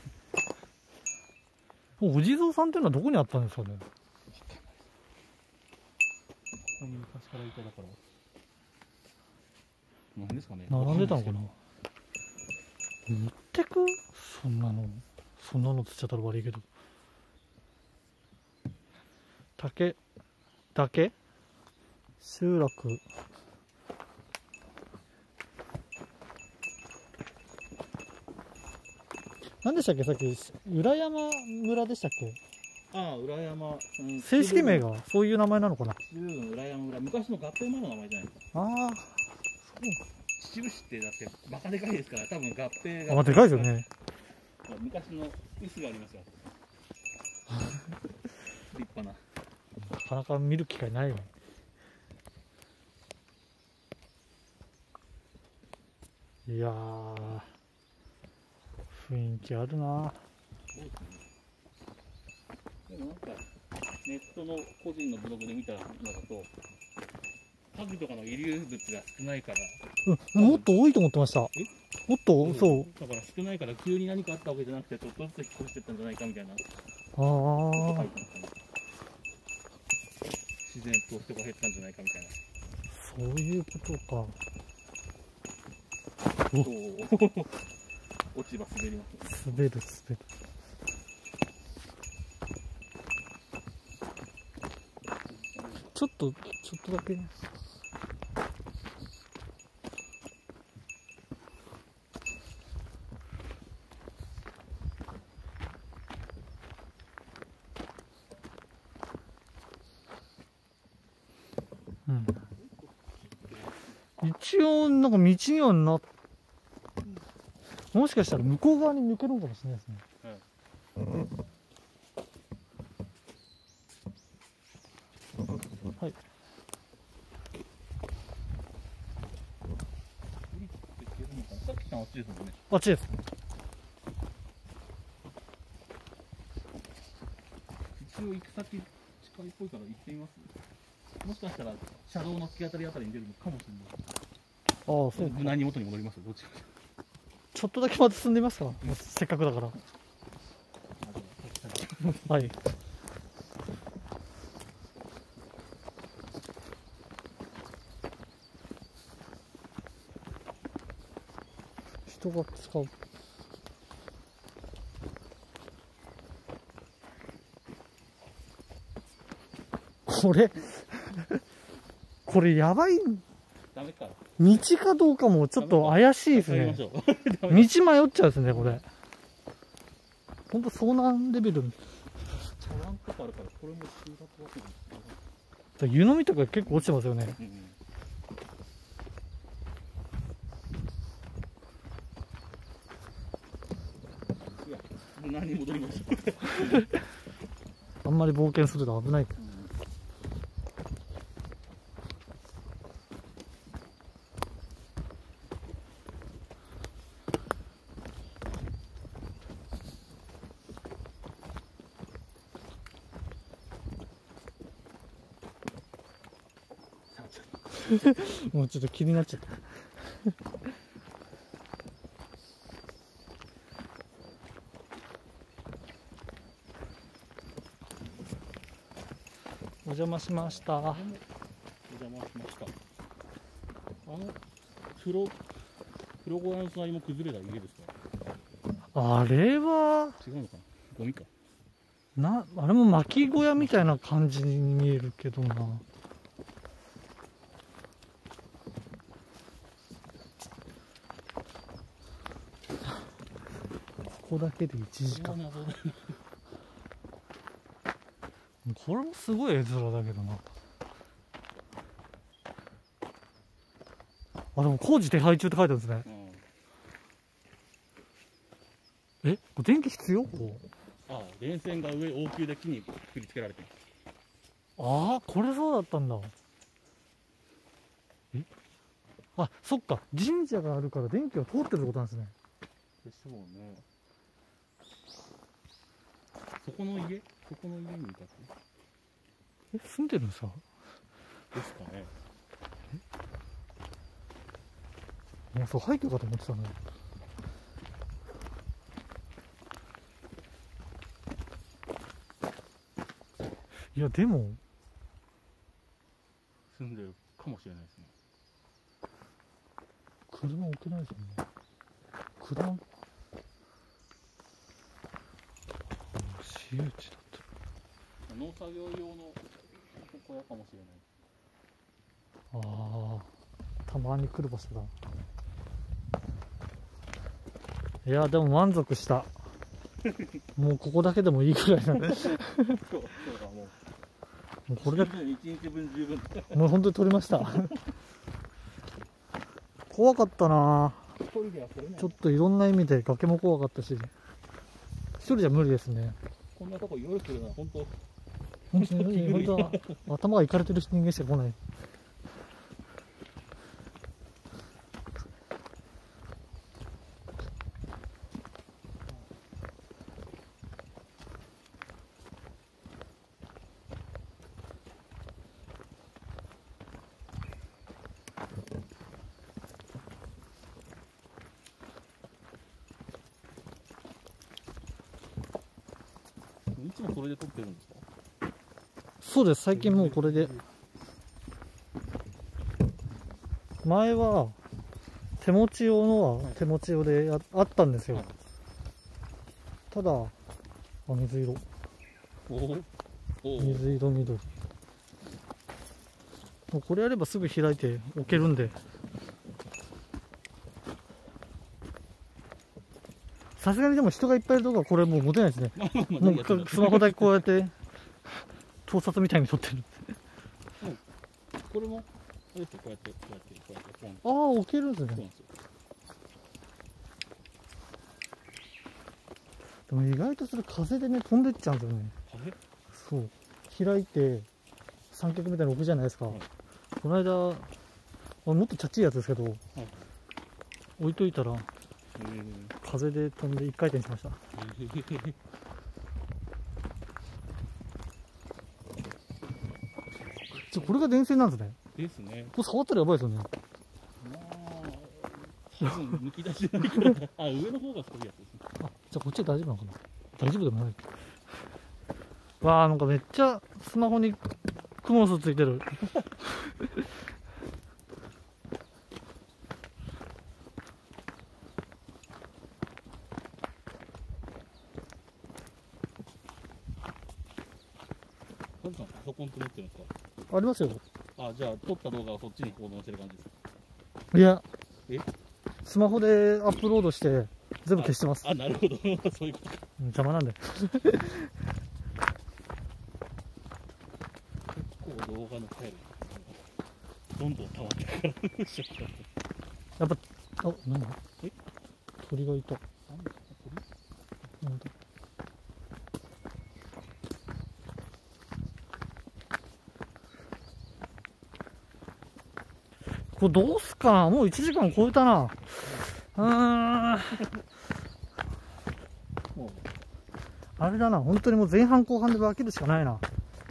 [SPEAKER 1] お地蔵さんっていうのはどこにあったんですかね。
[SPEAKER 2] ここに昔からいただから。なんですかね。
[SPEAKER 1] 並んでたのかな。持ってく？そんなのつっちゃったら悪いけど。竹集落。何でしたっけ、さっき裏山村でしたっけ。
[SPEAKER 2] ああ、裏山、
[SPEAKER 1] 正式名がそういう名前なのかな。
[SPEAKER 2] 秩父の裏山村、昔の合併前の名前じゃないですか。
[SPEAKER 1] ああ、
[SPEAKER 2] 秩父市ってだってバカでかいですから、多分合併が。
[SPEAKER 1] あ、でかいですよね。
[SPEAKER 2] 昔の臼がありますよ。立派な。
[SPEAKER 1] なかなか見る機会ないよね。いやー、雰囲気あるな。
[SPEAKER 2] そうですね。でもなんかネットの個人のブログで見たのだと、家具とかの遺留物が少ないから。
[SPEAKER 1] もっと多いと思ってました。もっと、そう。
[SPEAKER 2] だから少ないから急に何かあったわけじゃなくて、ちょっとずつ引っ越してったんじゃないかみたいな。
[SPEAKER 1] ああ。
[SPEAKER 2] 自然と人が減ったんじゃないかみたいな。
[SPEAKER 1] そういうことか。
[SPEAKER 2] 落ち葉滑ります、ね。
[SPEAKER 1] 滑る。ちょっとだけ。うん。一応なんか道にはもしかしたら向こう側に抜けるのかもしれないですね。はい。
[SPEAKER 2] さっきのあっちですもんね。
[SPEAKER 1] あっちです。
[SPEAKER 2] 一応行く先近いっぽいから行ってみます。もしかしたら車道の突き当たりあたりに出るのかもしれない。
[SPEAKER 1] ああ、そう。
[SPEAKER 2] 無難に元に戻ります。どっちか。
[SPEAKER 1] ちょっとだけまた進んでみますか。せっかくだから。はい。人が使う。これやばい。
[SPEAKER 2] ダメか。
[SPEAKER 1] 道かどうかもちょっと怪しいですね。道迷っちゃうですね、これ。ほんと遭難レベル。
[SPEAKER 2] 茶碗とかあるから、これも修学わけです
[SPEAKER 1] けど。湯飲みとか結構落ちてますよね。
[SPEAKER 2] いや、無難に戻りました。
[SPEAKER 1] あんまり冒険すると危ない。もうちょっと気になっちゃった。お邪魔しました。
[SPEAKER 2] お邪魔しました。黒小屋の隣も崩れた家ですか。
[SPEAKER 1] あれは
[SPEAKER 2] 違うのかな、ゴミか。
[SPEAKER 1] あれも薪小屋みたいな感じに見えるけどな。ここだけで1時間。これもすごい絵面だけどな。あ、でも工事手配中って書いてあるんですね。え、電気必要？
[SPEAKER 2] ああ、電線が上応急で木にくくりつけられてる。
[SPEAKER 1] ああ、これそうだったんだ。え、あ、そっか、神社があるから電気が通ってるってことなんですね。
[SPEAKER 2] でしょうね。そこの家に向かって
[SPEAKER 1] え、住んでるんですか？
[SPEAKER 2] ですかね。
[SPEAKER 1] もうそう廃墟かと思ってたね。いやでも
[SPEAKER 2] 住んでるかもしれないですね。
[SPEAKER 1] 車置けないですよね。車私有地だった。
[SPEAKER 2] 農作業用の小屋かもしれない。
[SPEAKER 1] ああ、たまに来る場所だ。いやでも満足した。もうここだけでもいいぐらいなんで。
[SPEAKER 2] 今日はも
[SPEAKER 1] うこれだけ
[SPEAKER 2] 1日分十分。
[SPEAKER 1] もう本当に取りました。怖かったな。ちょっといろんな意味で崖も怖かったし、一人じゃ無理ですね。
[SPEAKER 2] こんなとこ夜来るのは本当
[SPEAKER 1] 頭がいかれてる人間しか来ない。
[SPEAKER 2] いつもそれで撮ってるんですか？
[SPEAKER 1] そうです、最近もうこれで。前は手持ち用のは手持ち用であったんですよ。ただ、水色。水色緑。もうこれやればすぐ開いて置けるんで。さすがにでも人がいっぱいいるとこはこれもう持てないですね。もうスマホだけこうやって盗撮みたいに撮ってる。
[SPEAKER 2] これもこうやって
[SPEAKER 1] ああ、置けるんですね。でも意外とそれ風でね飛んでっちゃうんですよね。そう、開いて三脚みたいに置くじゃないですか。この間もっとチャッチいやつですけど、置いといたら風で飛んで一回転しました。これが電線なんですね。
[SPEAKER 2] ですね。
[SPEAKER 1] これ触ったらやばいですよね。
[SPEAKER 2] 多分抜き出しないから。あ、上の方が太いやつですね。
[SPEAKER 1] あ、じゃあこっちは大丈夫なのかな。大丈夫でもない。わあ、なんかめっちゃスマホにクモの巣ついてる。
[SPEAKER 2] パソコンって持ってるんですか？
[SPEAKER 1] ありますよ。
[SPEAKER 2] あ、じゃあ撮った動画をそっちに保存してる感じですか？
[SPEAKER 1] いや、
[SPEAKER 2] え？
[SPEAKER 1] スマホでアップロードして全部消してます。
[SPEAKER 2] あ、なるほど。そういうことか。
[SPEAKER 1] 邪魔なんで。
[SPEAKER 2] 結構動画のファイルどんどん溜まってくから。
[SPEAKER 1] やっぱ、あ、何だ？鳥がいた。なんだ？これどうすかな。もう1時間超えたな。あれだな、本当にもう前半後半で分けるしかないな。
[SPEAKER 2] も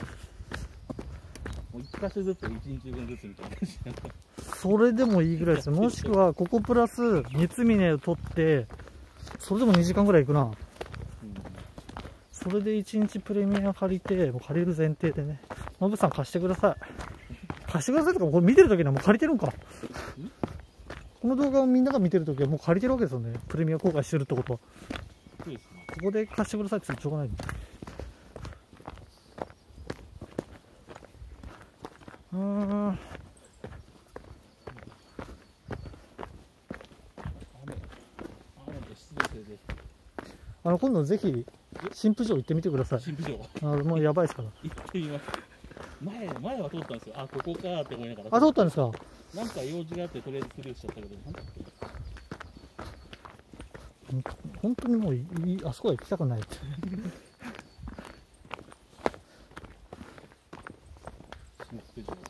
[SPEAKER 2] う1箇所ずつ1日分ずつみたいな感じ。
[SPEAKER 1] それでもいいぐらいです。もしくはここプラス三峰を取ってそれでも2時間ぐらいいくな。それで1日プレミア借りて、もう借りる前提でね、ノブさん貸してください。貸してくださいとか、これ見てるときにはもう借りてるんか。この動画をみんなが見てるときはもう借りてるわけですよね。プレミア公開してるってことは。
[SPEAKER 2] そうですね。
[SPEAKER 1] ここで貸してくださいって言ってしょうがないんで。雨
[SPEAKER 2] で湿度で。
[SPEAKER 1] 今度ぜひ新婦城行ってみてください。
[SPEAKER 2] 新婦城
[SPEAKER 1] もうやばいですから。
[SPEAKER 2] 行ってみます。前は通ったんですよ。あ、ここかって思いながら。
[SPEAKER 1] 通ったんですか。
[SPEAKER 2] なんか用事があってとりあえずスルーしちゃったけど、なんだっけ。
[SPEAKER 1] 本当にもうあそこは行きたくないって。
[SPEAKER 2] 新婦城。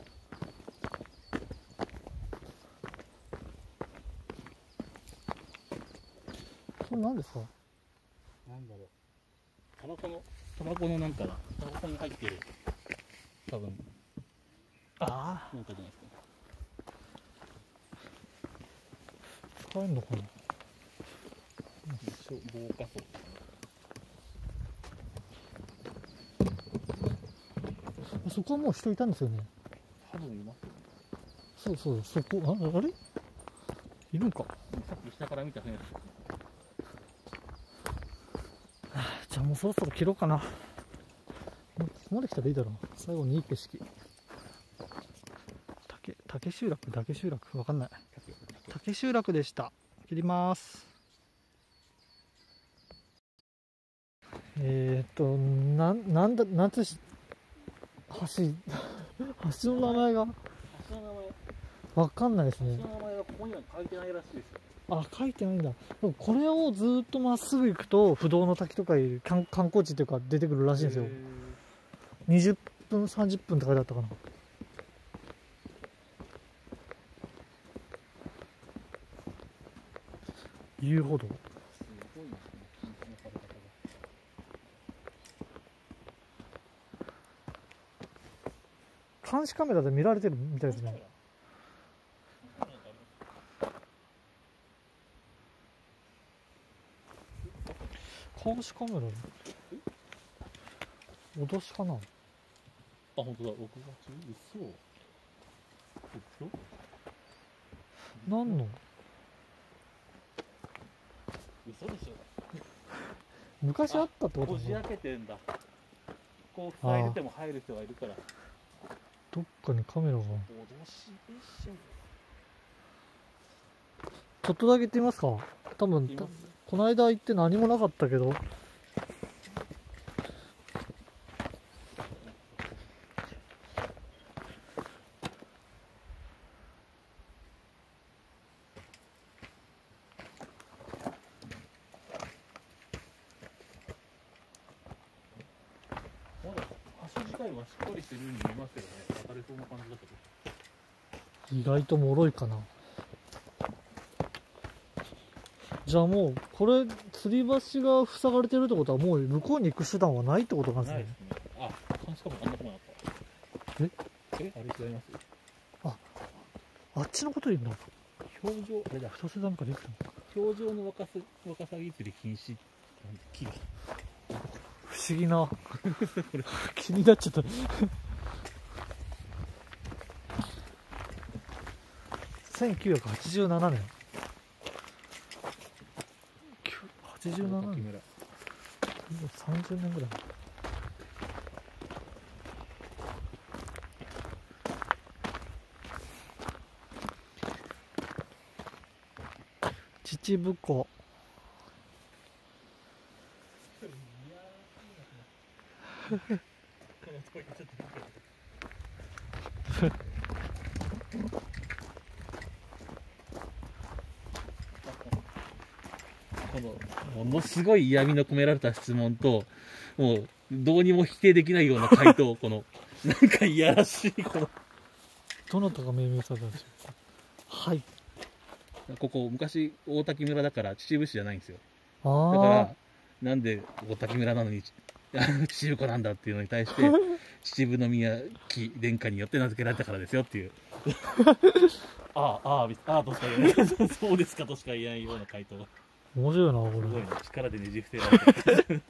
[SPEAKER 1] これ何ですか。
[SPEAKER 2] なんだろう。タバコのなんかだ。タバコに入ってる。多分。
[SPEAKER 1] ああ。
[SPEAKER 2] なんかじゃないですか。
[SPEAKER 1] 使えるのかな。
[SPEAKER 2] 防火層。
[SPEAKER 1] そこはもう人いたんですよね。
[SPEAKER 2] 多分いますよね。
[SPEAKER 1] そうそこあれいるんか。
[SPEAKER 2] さっき下から見た船です。
[SPEAKER 1] じゃあもうそろそろ切ろうかな。もうここまで来たらいいだろう。最後にいい景色。竹集落わかんない。竹集落でした。切ります。なんつ橋の名前がわかんないですね。
[SPEAKER 2] 橋の名前はここには書いてないらしいですよ。
[SPEAKER 1] 書いてないんだ。でもこれをずっとまっすぐ行くと不動の滝とかいう観光地っていうか出てくるらしいんですよ。20分30分って書いてあったかな。遊歩道。監視カメラで見られてるみたいですね。監視カメラ脅しかな。
[SPEAKER 2] 本当だ、6月。嘘。
[SPEAKER 1] 何の
[SPEAKER 2] 嘘でしょ。
[SPEAKER 1] 昔あったってこと
[SPEAKER 2] こじ開けてんだ。こう塞いでても入る人がいるから。
[SPEAKER 1] どっかにカメラが。
[SPEAKER 2] 脅しでしょ。
[SPEAKER 1] ちょっとだけ行ってみますか。多分この間行って何もなかったけど。
[SPEAKER 2] 橋自体はしっかりしてるように見えますけどね。渡れそうな感じだけど。
[SPEAKER 1] 意外と脆いかな。じゃあもうこれ吊り橋が塞がれてるってことはもう向こうに行く手段はないってことなんですね。
[SPEAKER 2] ないですね。監視カメラあんなとこなかった。あれ違います。
[SPEAKER 1] あっちのこと言うんだ。
[SPEAKER 2] 表情、あれだ。
[SPEAKER 1] 二つ段階で行くの。
[SPEAKER 2] 表情のワカサギ釣り禁止。木が。
[SPEAKER 1] 不思議な気になっちゃった1987年87年30年ぐらい。秩父湖
[SPEAKER 2] このものすごい嫌味の込められた質問と、もうどうにも否定できないような回答、このなんかいやらしいこの。
[SPEAKER 1] どなたが命名されたんでしょうか。はい。
[SPEAKER 2] ここ昔大滝村だから秩父市じゃないんですよ。
[SPEAKER 1] ああ。
[SPEAKER 2] だからなんで大滝村なのに秩父湖なんだっていうのに対して秩父宮記殿下によって名付けられたからですよっていう。ああとしか言えない。そうですかとしか言えないような回答が。
[SPEAKER 1] 面白いなこれ。
[SPEAKER 2] すごいな、力でねじ伏せられて。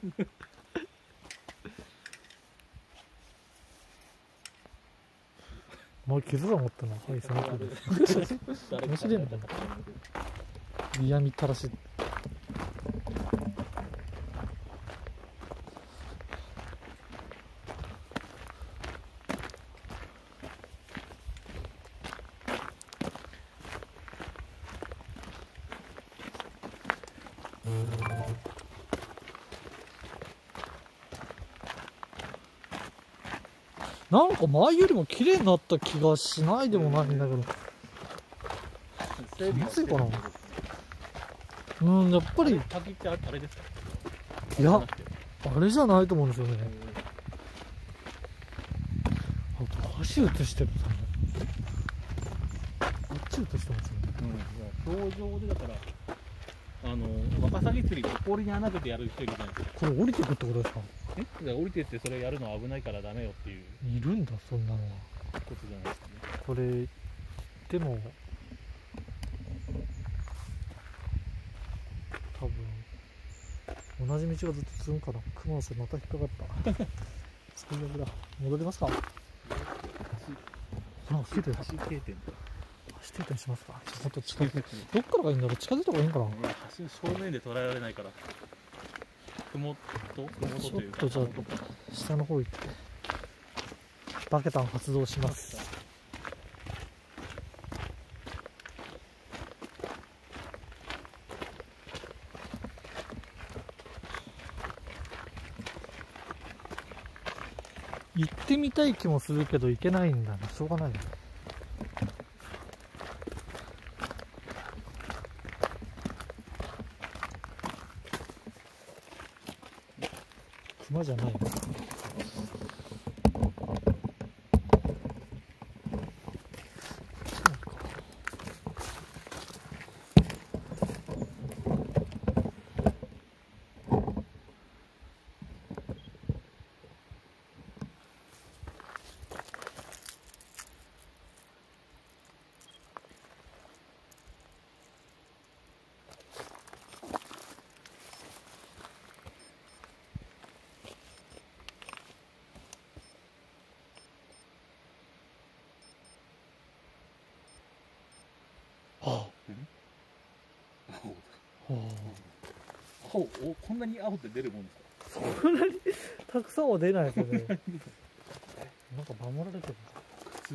[SPEAKER 1] もう傷が持ったな。はい、その通りです。面白いな。嫌みったらしい。 なんか前よりも綺麗になった気がしないでもないんだけど、気のせいかな。やっぱり
[SPEAKER 2] 滝ってあれですか？
[SPEAKER 1] いや、あれじゃないと思うんですよね。橋映してるんですね。こっち映してますよね。
[SPEAKER 2] 表情でだからワカサギ釣りで氷に穴開けてやる人いるじゃないですか。
[SPEAKER 1] これ降りてくってことですか？
[SPEAKER 2] だから降りてってそれやるのは危ないからダメよっていう
[SPEAKER 1] いるんだ、そんなのは。
[SPEAKER 2] ことじゃないですかね。
[SPEAKER 1] これでも多分同じ道がずっと続くかな。熊野さんまた引っかかった。最悪だ。戻りますか。ほら、来てる。
[SPEAKER 2] 橋定点
[SPEAKER 1] 橋定点しますか。ちょっと近づいて、どっからがいいんだろう。近づいた方がいいんかな。
[SPEAKER 2] 橋正面で捉えられないからふもとというか、
[SPEAKER 1] ちょっとじゃあ下の方行ってバケタン発動します。行ってみたい気もするけど行けないんだな。しょうがないな。熊じゃないな。
[SPEAKER 2] 青こんなに青って出るもんですか？
[SPEAKER 1] そんなにたくさんは出ないですよね。なんか守られてる。
[SPEAKER 2] 靴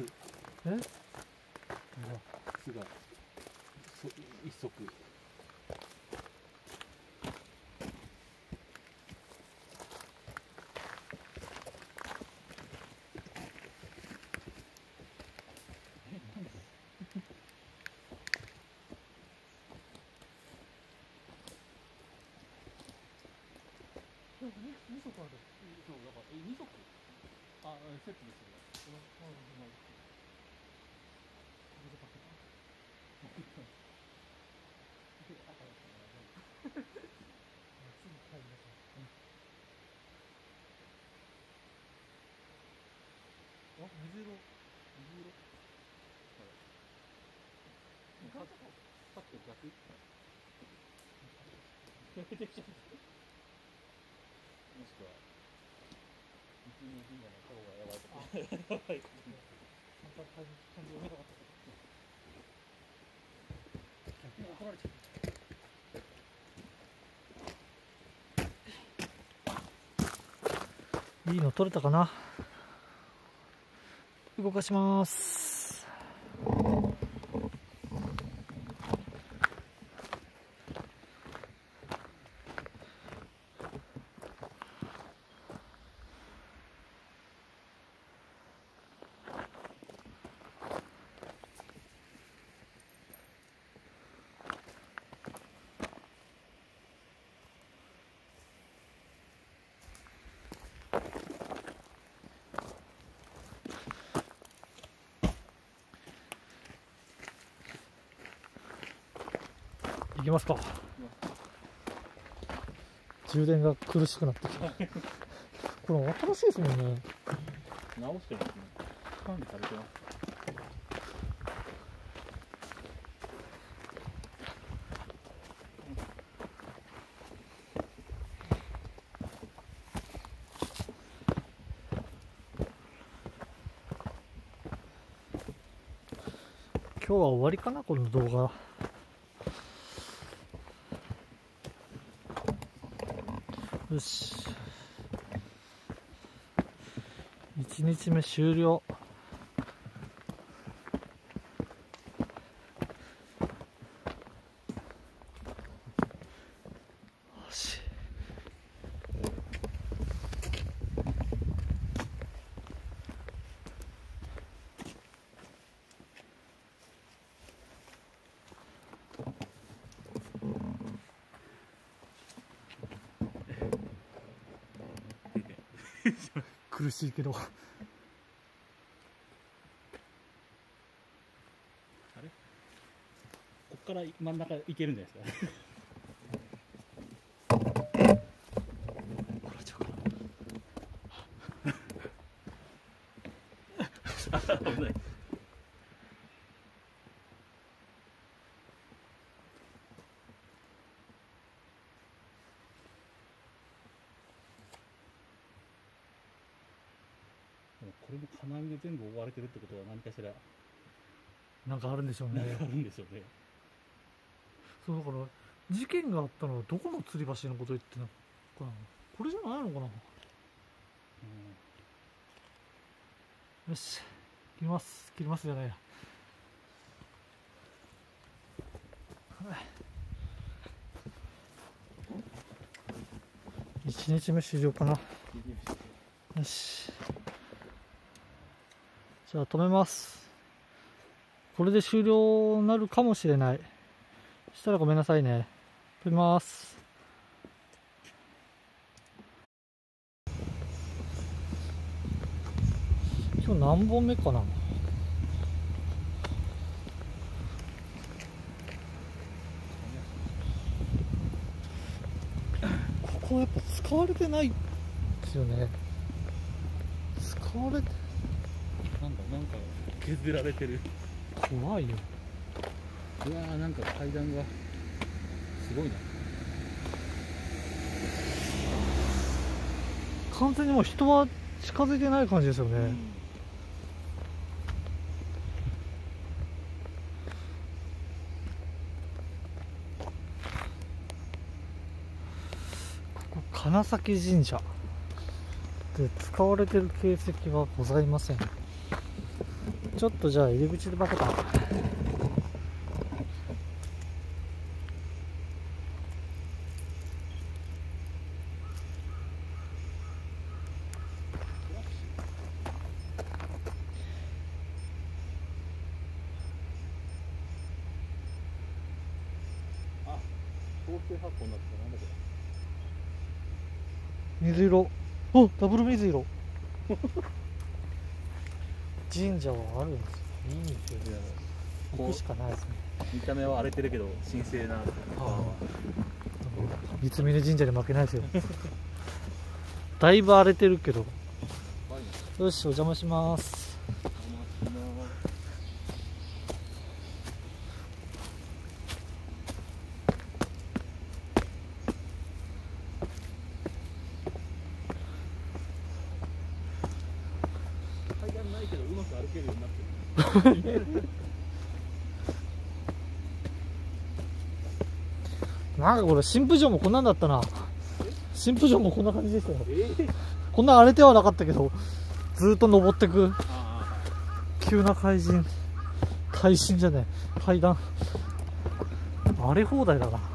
[SPEAKER 2] 靴が一足。2足ある。そうだから2足。セットですよ。水色。さっきと逆。もしくは1、2分がの方がやばいとか。やばい。逆に怒られちゃ
[SPEAKER 1] う。いいの取れたかな。動かします。行きますか。充電が苦しくなってきた。これ新しいですもんね。
[SPEAKER 2] 直してますね。管理されてます。
[SPEAKER 1] 今日は終わりかな、この動画。よし、1日目終了。よし、 苦しいけど。
[SPEAKER 2] あれ、こっから真ん中行けるんじゃないですか。
[SPEAKER 1] これちゃうか
[SPEAKER 2] あ、危ない。これも金網で全部覆われてるってことは何かしら
[SPEAKER 1] な。なんかあるんでしょうね。
[SPEAKER 2] あるんでしょうね。
[SPEAKER 1] そうだから事件があったのはどこの吊り橋のこと言ってんのかな。これじゃないのかな。よし、切ります。切りますじゃないや。1日目終了かな。よし、じゃあ止めます。これで終了になるかもしれない。そしたらごめんなさいね。止めます。今日何本目かな。ここはやっぱ使われてないですよね。使われて
[SPEAKER 2] なんか削られてる。
[SPEAKER 1] 怖いよ。
[SPEAKER 2] うわー、なんか階段がすごいな。
[SPEAKER 1] 完全にもう人は近づいてない感じですよね。ここ金崎神社で使われてる形跡はございません。ちょっとじゃあ入り口でバカだ。
[SPEAKER 2] あ、合成発酵になってた。なんだこ
[SPEAKER 1] 水色。お、ダブル水色。神社はあるんですよ。いいんですよ。
[SPEAKER 2] れ。
[SPEAKER 1] 行くしかないですね。
[SPEAKER 2] 見た目は荒れてるけど神聖な川は。
[SPEAKER 1] 三峯神社に負けないですよ。だいぶ荒れてるけど。よし、お邪魔します。
[SPEAKER 2] 階段ないけどうまく歩けるようになってる。
[SPEAKER 1] なんかこれ新婦城もこんなんだったな。新婦城もこんな感じでしたよ。こんな荒れてはなかったけど、ずーっと登ってく急な階段じゃねえ、階段荒れ放題だな。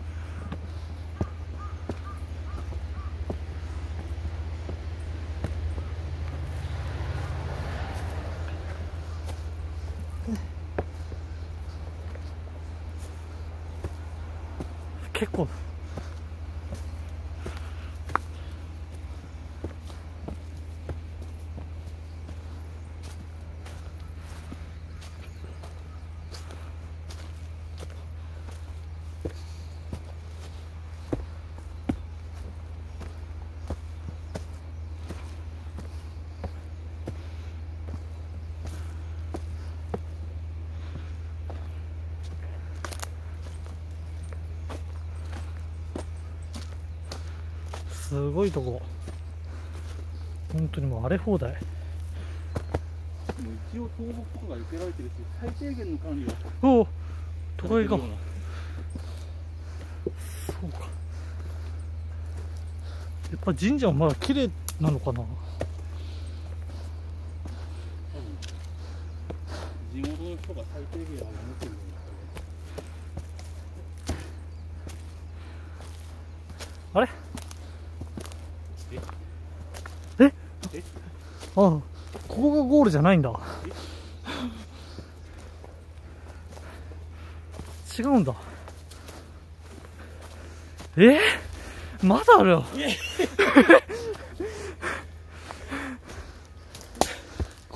[SPEAKER 1] 結構すごいとこ。本当にもう荒れ放題。
[SPEAKER 2] もう一応倒木とかが受けられてるし、最低限の管理は
[SPEAKER 1] おお、都会か。
[SPEAKER 2] されてるような。
[SPEAKER 1] そうか。やっぱ神社はまだ綺麗なのかな。
[SPEAKER 2] 地元の人が最低限は守ってるような。
[SPEAKER 1] あれ？ああ、ここがゴールじゃないんだ。違うんだ。まだあるよ。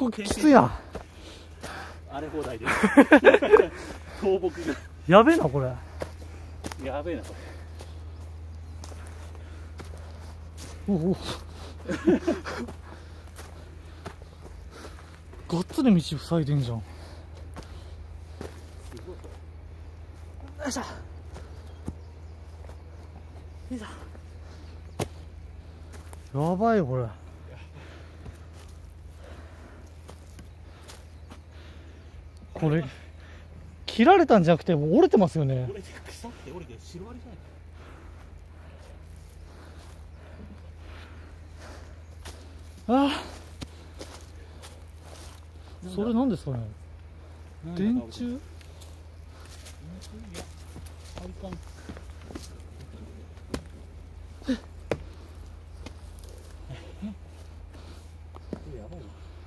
[SPEAKER 1] こきついな。
[SPEAKER 2] 荒れ放題です。倒木が。
[SPEAKER 1] やべえな、これ。
[SPEAKER 2] やべえな、こ
[SPEAKER 1] おお。がっつり道塞いでんじゃん。よ
[SPEAKER 2] れ。すごい。
[SPEAKER 1] いしょ。よいしょ。やばいよ、これ。これ切られたんじゃなくてもう折れてますよね。
[SPEAKER 2] 折れて腐って折れてシロアリじゃない。
[SPEAKER 1] ああ、それ何ですかね。電柱。
[SPEAKER 2] いや、アリかん。やばいな。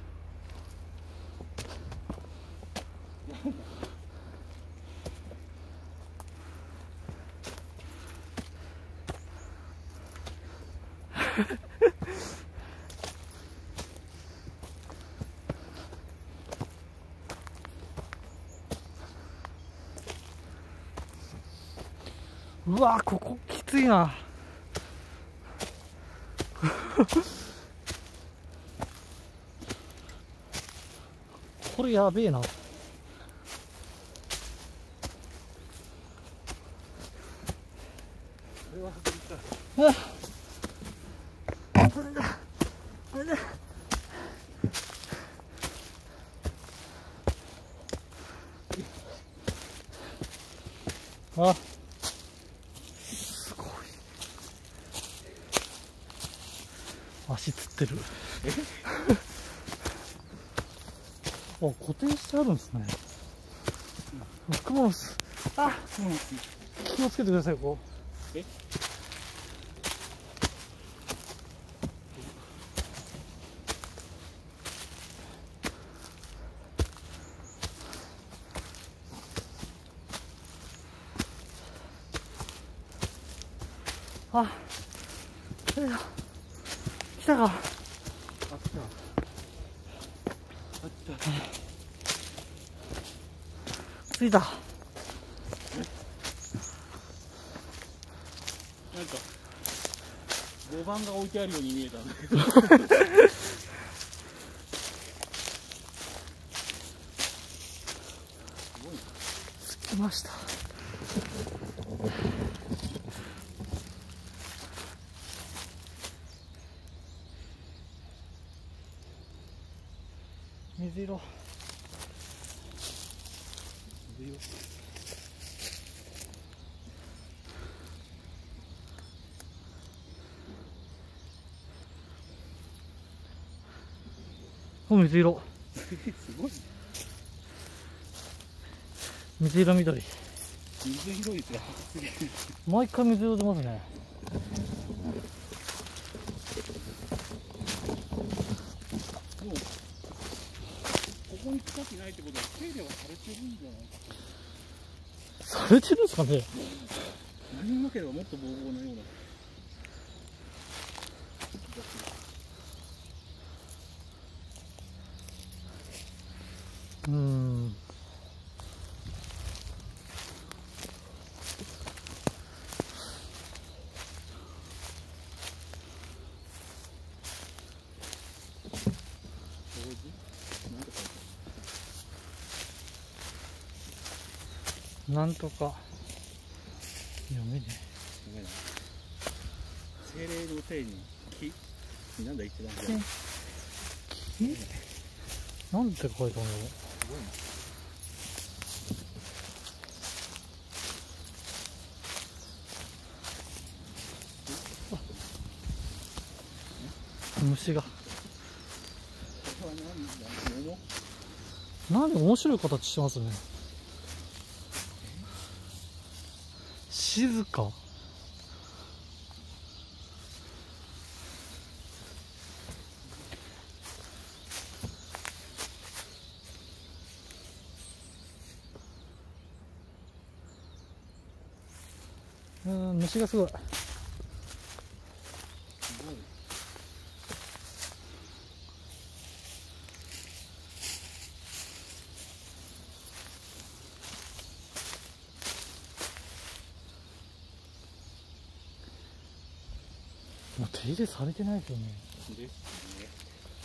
[SPEAKER 1] うわー、ここきついな。これやべえな。あ、すごい。足つってる。あ、固定してあるんですね。クモの巣。あ、気をつけてください、こう。
[SPEAKER 2] え、
[SPEAKER 1] あ、来たか。
[SPEAKER 2] あ、来た。あ、来た。
[SPEAKER 1] 着いた。
[SPEAKER 2] なんか5番が置いてあるように見えたんだけど。
[SPEAKER 1] 着きました。水色。お、水色。
[SPEAKER 2] すごいね。
[SPEAKER 1] 水色緑。
[SPEAKER 2] 水色いですよ。すげえ。
[SPEAKER 1] 毎回水色出ますね。
[SPEAKER 2] もうここに草木ないってことは手入れはされてるんじゃないですか。
[SPEAKER 1] されてるんですかね。
[SPEAKER 2] 何もなければもっとボーボーなような。
[SPEAKER 1] なんとか読めね
[SPEAKER 2] ごめんな。精霊のせいに木なんだ一番左。
[SPEAKER 1] え。なんて書いたんだろう。
[SPEAKER 2] すごいな。
[SPEAKER 1] 虫が。
[SPEAKER 2] これは何だ。桃。
[SPEAKER 1] なんで面白い形してますね。静か。虫がすごい。 もう手入れされてないですよね。
[SPEAKER 2] ですね。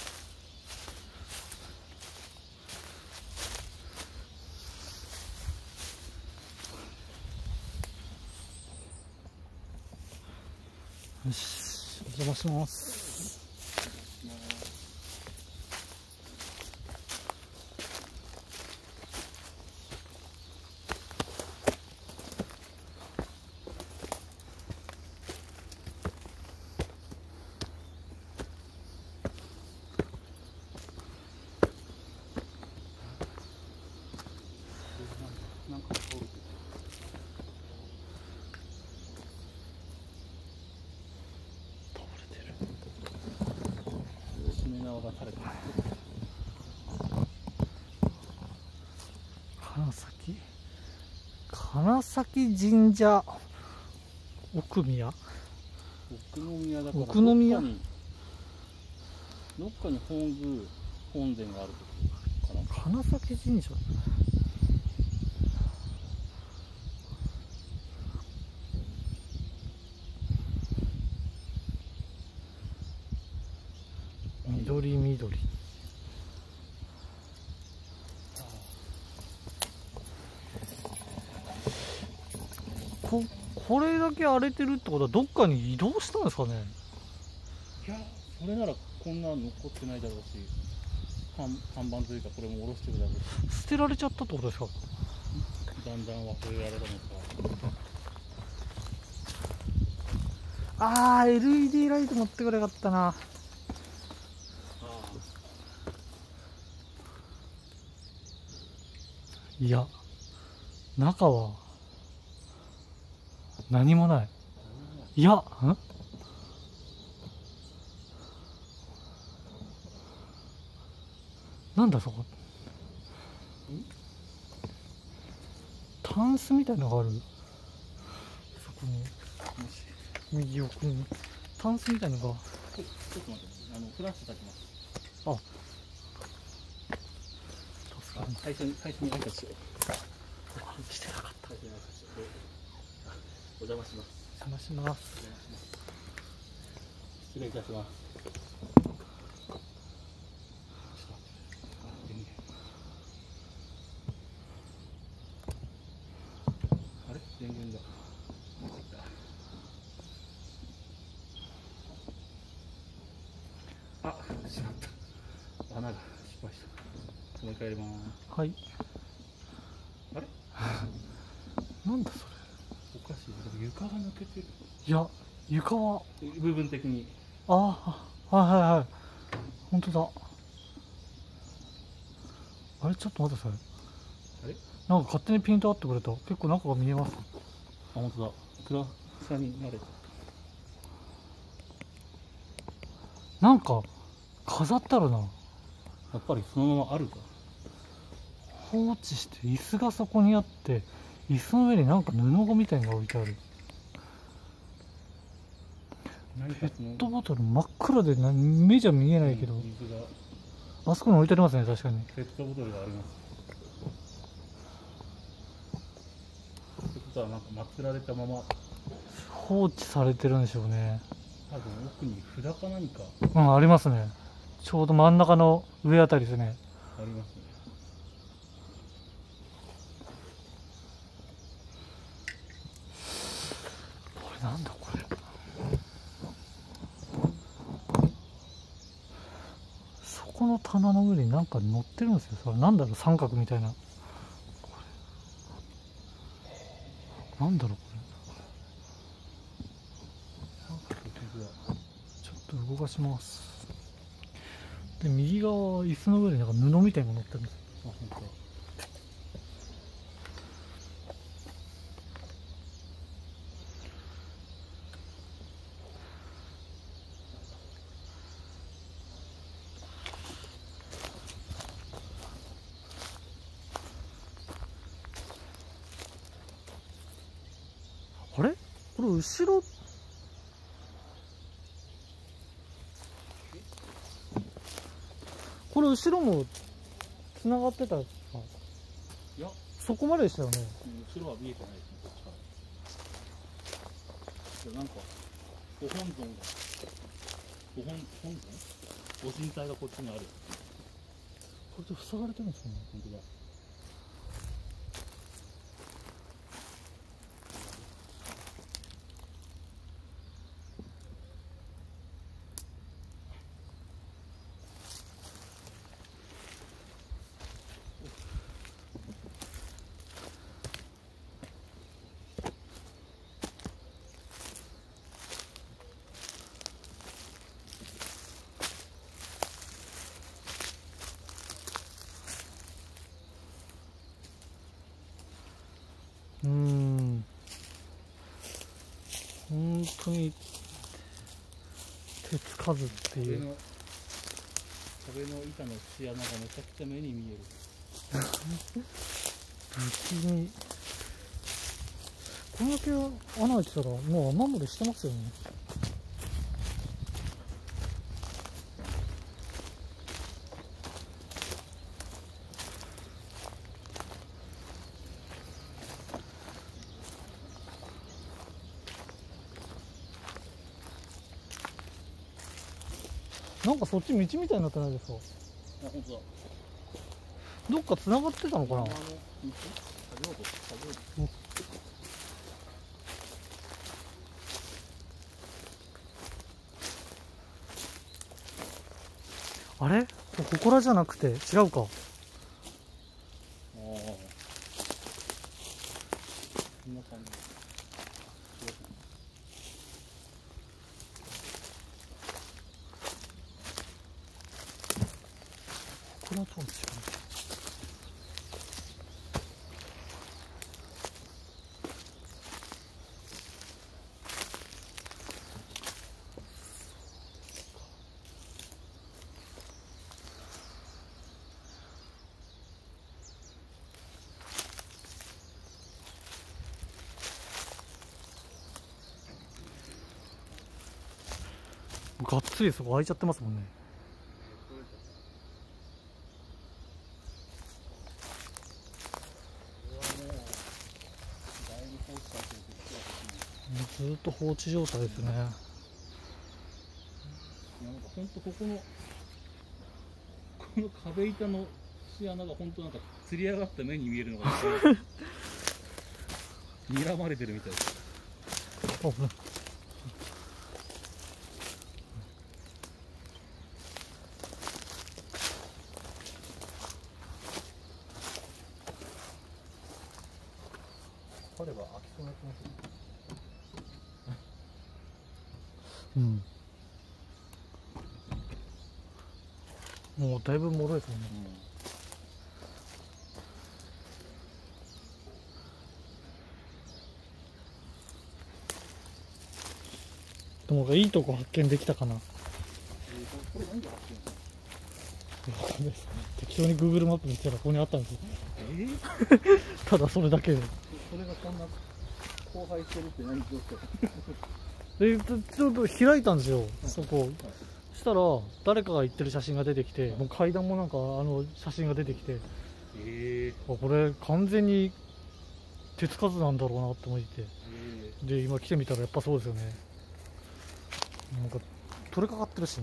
[SPEAKER 1] よし、お邪魔します。
[SPEAKER 2] なんか通る。しめ縄が垂れてます。
[SPEAKER 1] 金崎神社奥宮、
[SPEAKER 2] 奥宮だから
[SPEAKER 1] 奥宮、
[SPEAKER 2] どっかに本殿があるとこかな。
[SPEAKER 1] 金崎神社、緑緑。これだけ荒れてるってことはどっかに移動したんですかね。
[SPEAKER 2] いや、それならこんなの残ってないだろうし、看板というかこれも下ろしてるだろうし、
[SPEAKER 1] 捨てられちゃったってことですか。
[SPEAKER 2] だんだん忘れられたのか。
[SPEAKER 1] あー、 LED ライト持ってくればよかったな。いや、中は何もない。いや、なんだそこ。タンスみたいなのがある。そこに右奥にタンスみたいなのが。
[SPEAKER 2] ちょっと待って、フラッシュ立ちます。
[SPEAKER 1] あ、
[SPEAKER 2] 最初に挨拶しよう。
[SPEAKER 1] してなかった。
[SPEAKER 2] お邪魔します。
[SPEAKER 1] お邪魔します。
[SPEAKER 2] 失礼いたします。あれ、電源が。あ、しまった。穴が失敗した。もう一回やります。
[SPEAKER 1] はい。
[SPEAKER 2] あれ？
[SPEAKER 1] なんだそれ。
[SPEAKER 2] おかしい。床が抜けてる。
[SPEAKER 1] いや、床は
[SPEAKER 2] 部分的に。
[SPEAKER 1] あ、はいはいはい。本当だ。あれ、ちょっと待ってください。
[SPEAKER 2] あれ？
[SPEAKER 1] なんか勝手にピント合ってくれた。結構中が見えます。
[SPEAKER 2] あ、本当だ。暗さに慣れた。
[SPEAKER 1] なんか飾ったらな。
[SPEAKER 2] やっぱりそのままあるか。
[SPEAKER 1] 放置して椅子がそこにあって、椅子の上になんか布みたいなのが置いてある。ペットボトル真っ暗で目じゃ見えないけど、
[SPEAKER 2] 水が
[SPEAKER 1] あそこに置いてありますね。確かに
[SPEAKER 2] ペットボトルがあります。ってことはなんか祀られたまま
[SPEAKER 1] 放置されてるんでしょうね。
[SPEAKER 2] 多分奥に札か何か
[SPEAKER 1] ありますね。ちょうど真ん中の上あたりですね。
[SPEAKER 2] ありますね。
[SPEAKER 1] これなんだこれ。そこの棚の上になんか乗ってるんですよ。それなんだろう、三角みたいな。これなんだろうこれ。ちょっと動かします。で、右側は椅子の上になんか布みたいなのが乗ってるんですよ。
[SPEAKER 2] あ、本当だ。
[SPEAKER 1] あれ、これ後ろ、これ後ろもつながってたんですか。
[SPEAKER 2] いや、
[SPEAKER 1] そこまででしたよね。
[SPEAKER 2] 後ろは見えてないですね。こっちから。なんかご本尊がご神体がこっちにある。
[SPEAKER 1] これで塞がれてるんですかね。
[SPEAKER 2] 本当だ。
[SPEAKER 1] 本当に手つかずっていう。
[SPEAKER 2] 壁の板の節穴がめちゃくちゃ目に見える。
[SPEAKER 1] 不気味。これだけ穴開いてたらもう雨漏りしてますよね。なんかそっち道みたいになってないですか？
[SPEAKER 2] あ、本当だ。
[SPEAKER 1] どっか繋がってたのかな？あれ？ここらじゃなくて違うか。
[SPEAKER 2] こんな感じ。
[SPEAKER 1] これは多分違う。がっつりそこ開いちゃってますもんね。ずっと放置状態ですね。
[SPEAKER 2] なんか本当この壁板の節穴が本当なんかつり上がった目に見えるのが睨まれてるみたいです。あれば開きそうな気もする。
[SPEAKER 1] もうだいぶ脆いですもんね。でもいいとこ発見できたかな。
[SPEAKER 2] これ何で発見？
[SPEAKER 1] わかんないですね。適当に Google マップ見てたらここにあったんですよ。ただそれだけで。
[SPEAKER 2] それがこんな荒廃してるって何気をつけた？
[SPEAKER 1] ちょっと開いたんですよ、そこ。したら誰かが行ってる写真が出てきて、もう階段もなんか写真が出てきて、これ完全に手つかずなんだろうなって思って、で今来てみたらやっぱそうですよね。なんか取れかかってるしね。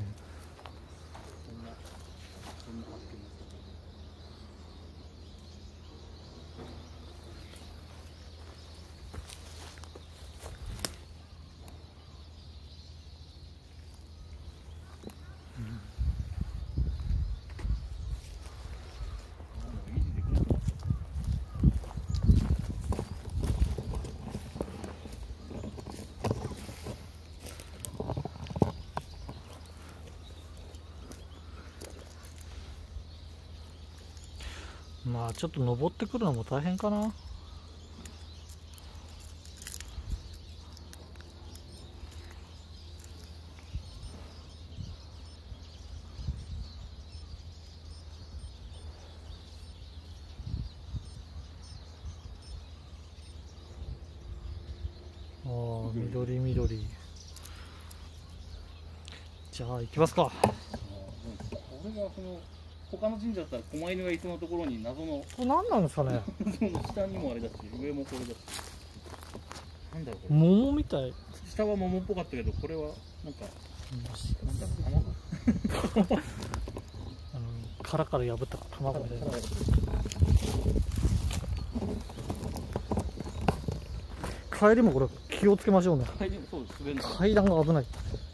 [SPEAKER 1] まあちょっと登ってくるのも大変かな。ああ、緑緑。じゃあ行きますか。
[SPEAKER 2] これがその他の神社だったら狛犬がいそうなところに謎の
[SPEAKER 1] これ何なんですかね。
[SPEAKER 2] 下にもあれだし上もこれだし、なんだろうこれ。
[SPEAKER 1] 桃みたい。
[SPEAKER 2] 下は桃っぽかったけどこれはなんか
[SPEAKER 1] 殻から破った卵で。帰りもこれ気をつけましょうね。階段が危ない。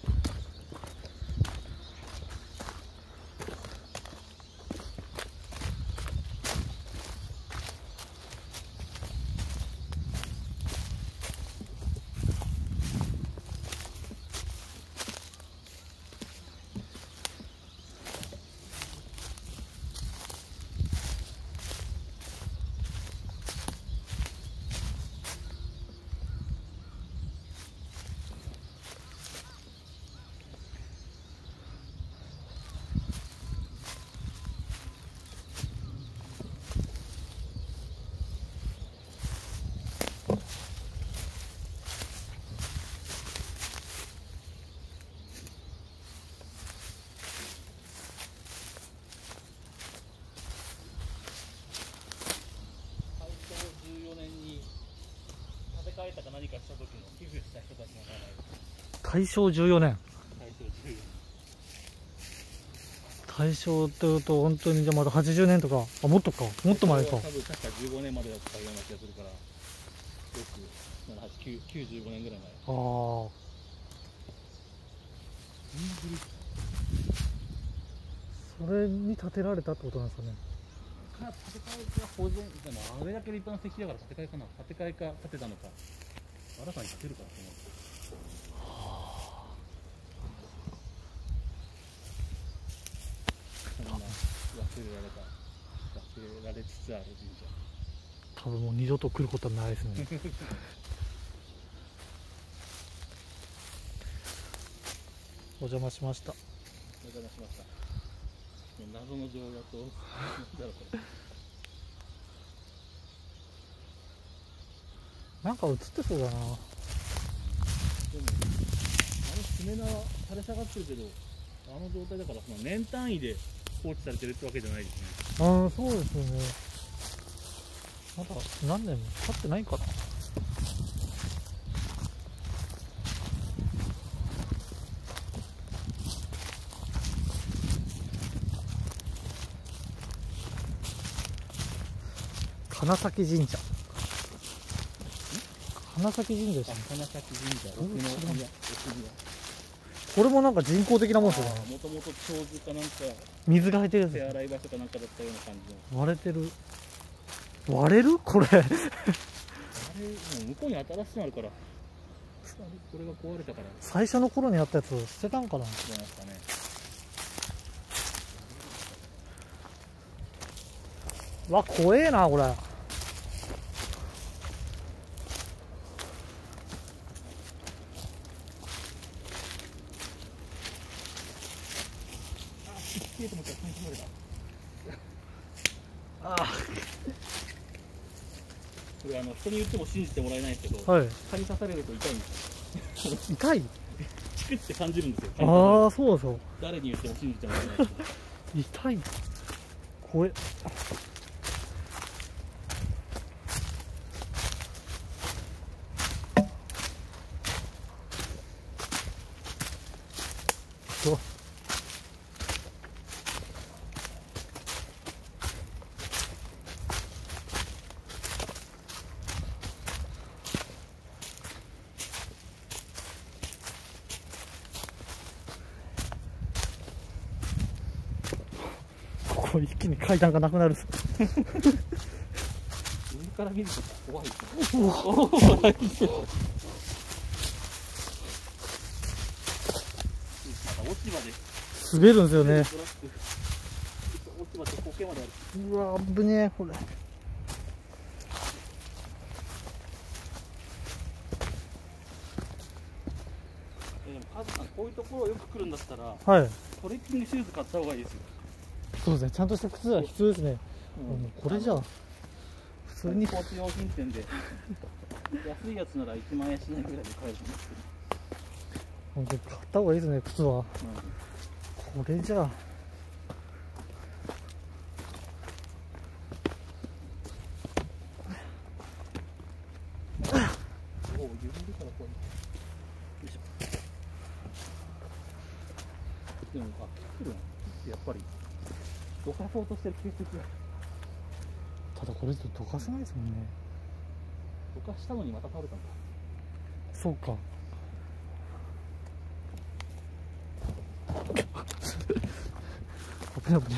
[SPEAKER 2] 何かした時の寄付した人たちの名前。
[SPEAKER 1] 大正14年。
[SPEAKER 2] 大正14年。
[SPEAKER 1] 大正というと本当にじゃあまだ80年とか、あ、もっとか、もっと前か。
[SPEAKER 2] 多分確か15年までだったような気がするから、よく95年ぐらい前。
[SPEAKER 1] ああ。それに建てられたってことなんですかね。
[SPEAKER 2] 建て替えか保全でもあれだけ立派な石だから建て替えかな、建て替えか建てたのか、新たに建てるかと思う。そんな忘れられつつある神社。
[SPEAKER 1] 多分もう二度と来ることはないですね。お邪魔しました。
[SPEAKER 2] お邪魔しました。謎の常夜となんだろうこれ。
[SPEAKER 1] なんか映ってそうだな。
[SPEAKER 2] でもしめ縄垂れ下がってるけど、あの状態だからその年単位で放置されてるってわけじゃないですね。
[SPEAKER 1] ああ、そうですよね。まだ何年も経ってないかな。花咲神社。花咲神社ですね。
[SPEAKER 2] 花咲神社。奥のいや奥には。
[SPEAKER 1] これもなんか人工的なもんですよね。
[SPEAKER 2] もともと長寿かなんか
[SPEAKER 1] 水が入ってるやつ。
[SPEAKER 2] 手洗い場所かなんかだったような感じの。
[SPEAKER 1] 割れてる。割れる？これ。
[SPEAKER 2] あれもう向こうに新しいのあるから。これが壊れたから。
[SPEAKER 1] 最初の頃にあったやつを捨てたんかな。
[SPEAKER 2] どうなんですかね。
[SPEAKER 1] わ、怖えなこれ。ああ、
[SPEAKER 2] これ人に言っても信じてもらえないんですけど、
[SPEAKER 1] はい。
[SPEAKER 2] 蚊に刺されると痛いんですよ。
[SPEAKER 1] 痛い。
[SPEAKER 2] チクって感じるんですよ。
[SPEAKER 1] ああ、そうそう。
[SPEAKER 2] 誰に言っても信じてもらえないですけど。
[SPEAKER 1] 痛い。怖え。うわ。ここ一気に階段がなくなる。
[SPEAKER 2] 上から見ると怖いですね。
[SPEAKER 1] うわ。
[SPEAKER 2] 落ち葉で
[SPEAKER 1] 滑るんですよね。
[SPEAKER 2] 落ち葉と苔まである。
[SPEAKER 1] うわ、危ねえこれ。
[SPEAKER 2] でもカズさん、こういうところよく来るんだったら、
[SPEAKER 1] はい。
[SPEAKER 2] トレッキングシューズ買った方がいいですよ。
[SPEAKER 1] そうですね。ちゃんとした靴は必要ですね。これじゃあ普通に
[SPEAKER 2] スポーツ用品店で安いやつなら1万円しないぐらいで買えると思うんですけど。
[SPEAKER 1] 本当に買った方がいいですね。靴は。これじゃあ。
[SPEAKER 2] おお、揺れるから怖い。よいしょ。 でも、あ、来るな。やっぱり、どかそうとしてる形跡が。
[SPEAKER 1] ただこれどかせないですもんね。
[SPEAKER 2] どかしたのにまた倒れたんだ。
[SPEAKER 1] そうか。危ない危ない。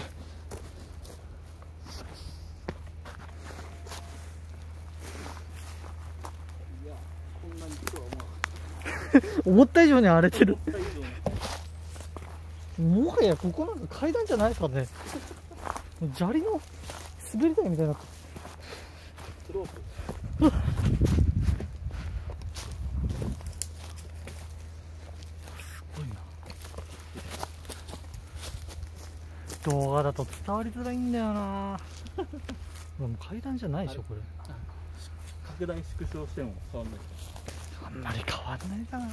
[SPEAKER 2] いや、こんなに来るとは思わ
[SPEAKER 1] 思った以上に荒れてる。
[SPEAKER 2] なかった以上に。
[SPEAKER 1] もはやここなんか階段じゃないですかね。砂利の滑り台みたいになって
[SPEAKER 2] スロープ。
[SPEAKER 1] すごいな。動画だと伝わりづらいんだよな。でも階段じゃないでしょこれ。
[SPEAKER 2] 拡大縮小しても変わんない。
[SPEAKER 1] あんまり変わんないかな。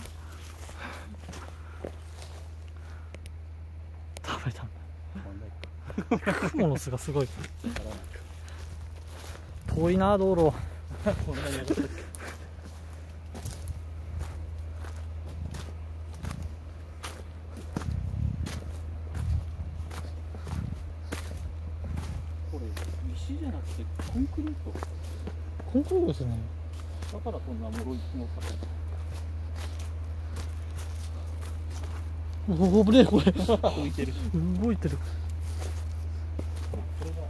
[SPEAKER 1] 食べたん
[SPEAKER 2] 変わんない
[SPEAKER 1] だ。雲の巣がすごい。
[SPEAKER 2] か。変わらないか。
[SPEAKER 1] 遠いな道路。
[SPEAKER 2] こんなに上がってる。これ石じゃなくてコンクリート。
[SPEAKER 1] コンクリートですね。
[SPEAKER 2] だからこんな脆い雲かと。
[SPEAKER 1] おお、危ねえこれ。
[SPEAKER 2] 浮いてる。
[SPEAKER 1] 動いてる。
[SPEAKER 2] これが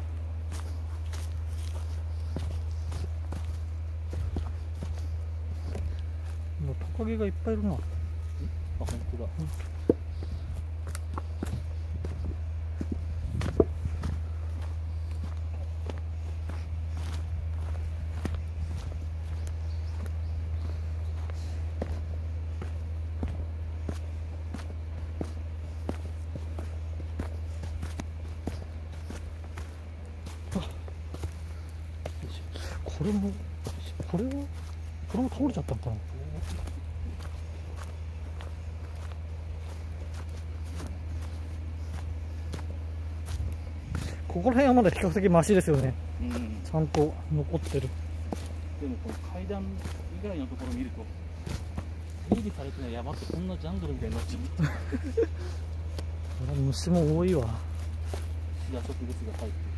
[SPEAKER 1] もうトカゲがいっぱいいるな。
[SPEAKER 2] あ、本当だ。
[SPEAKER 1] これもこれも倒れちゃったのかな。ここら辺はまだ比較的マシですよね。
[SPEAKER 2] うん。
[SPEAKER 1] ちゃんと残ってる。
[SPEAKER 2] でもこの階段以外のところを見ると、整備されてない山ってこんなジャングルみたいになっちゃう。
[SPEAKER 1] これ虫も多いわ。
[SPEAKER 2] シダ植物が入ってる。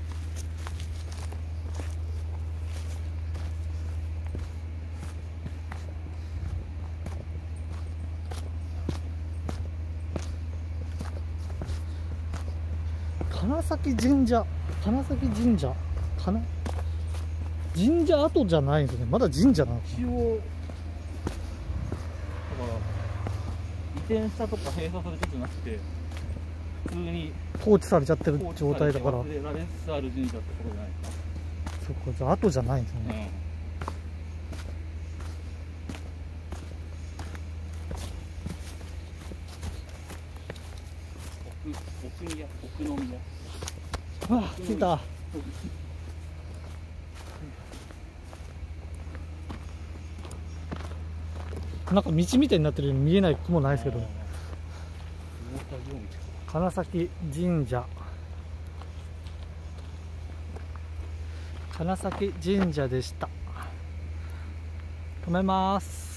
[SPEAKER 1] 金崎神社かな。神社跡じゃないんですね。まだ神社なのか
[SPEAKER 2] 一応、だから移転したとか閉鎖されたじゃなくて、普通に
[SPEAKER 1] な。放置されちゃってる
[SPEAKER 2] 放置
[SPEAKER 1] 状態だから。
[SPEAKER 2] されて忘れられつつある神社ってことじゃないですか。
[SPEAKER 1] そっか、じゃあ跡じゃないんですね。
[SPEAKER 2] 奥宮、奥の宮。
[SPEAKER 1] あ、着いた。なんか道みたいになってるように見えない雲ないですけど。金崎神社。金崎神社でした。止めます。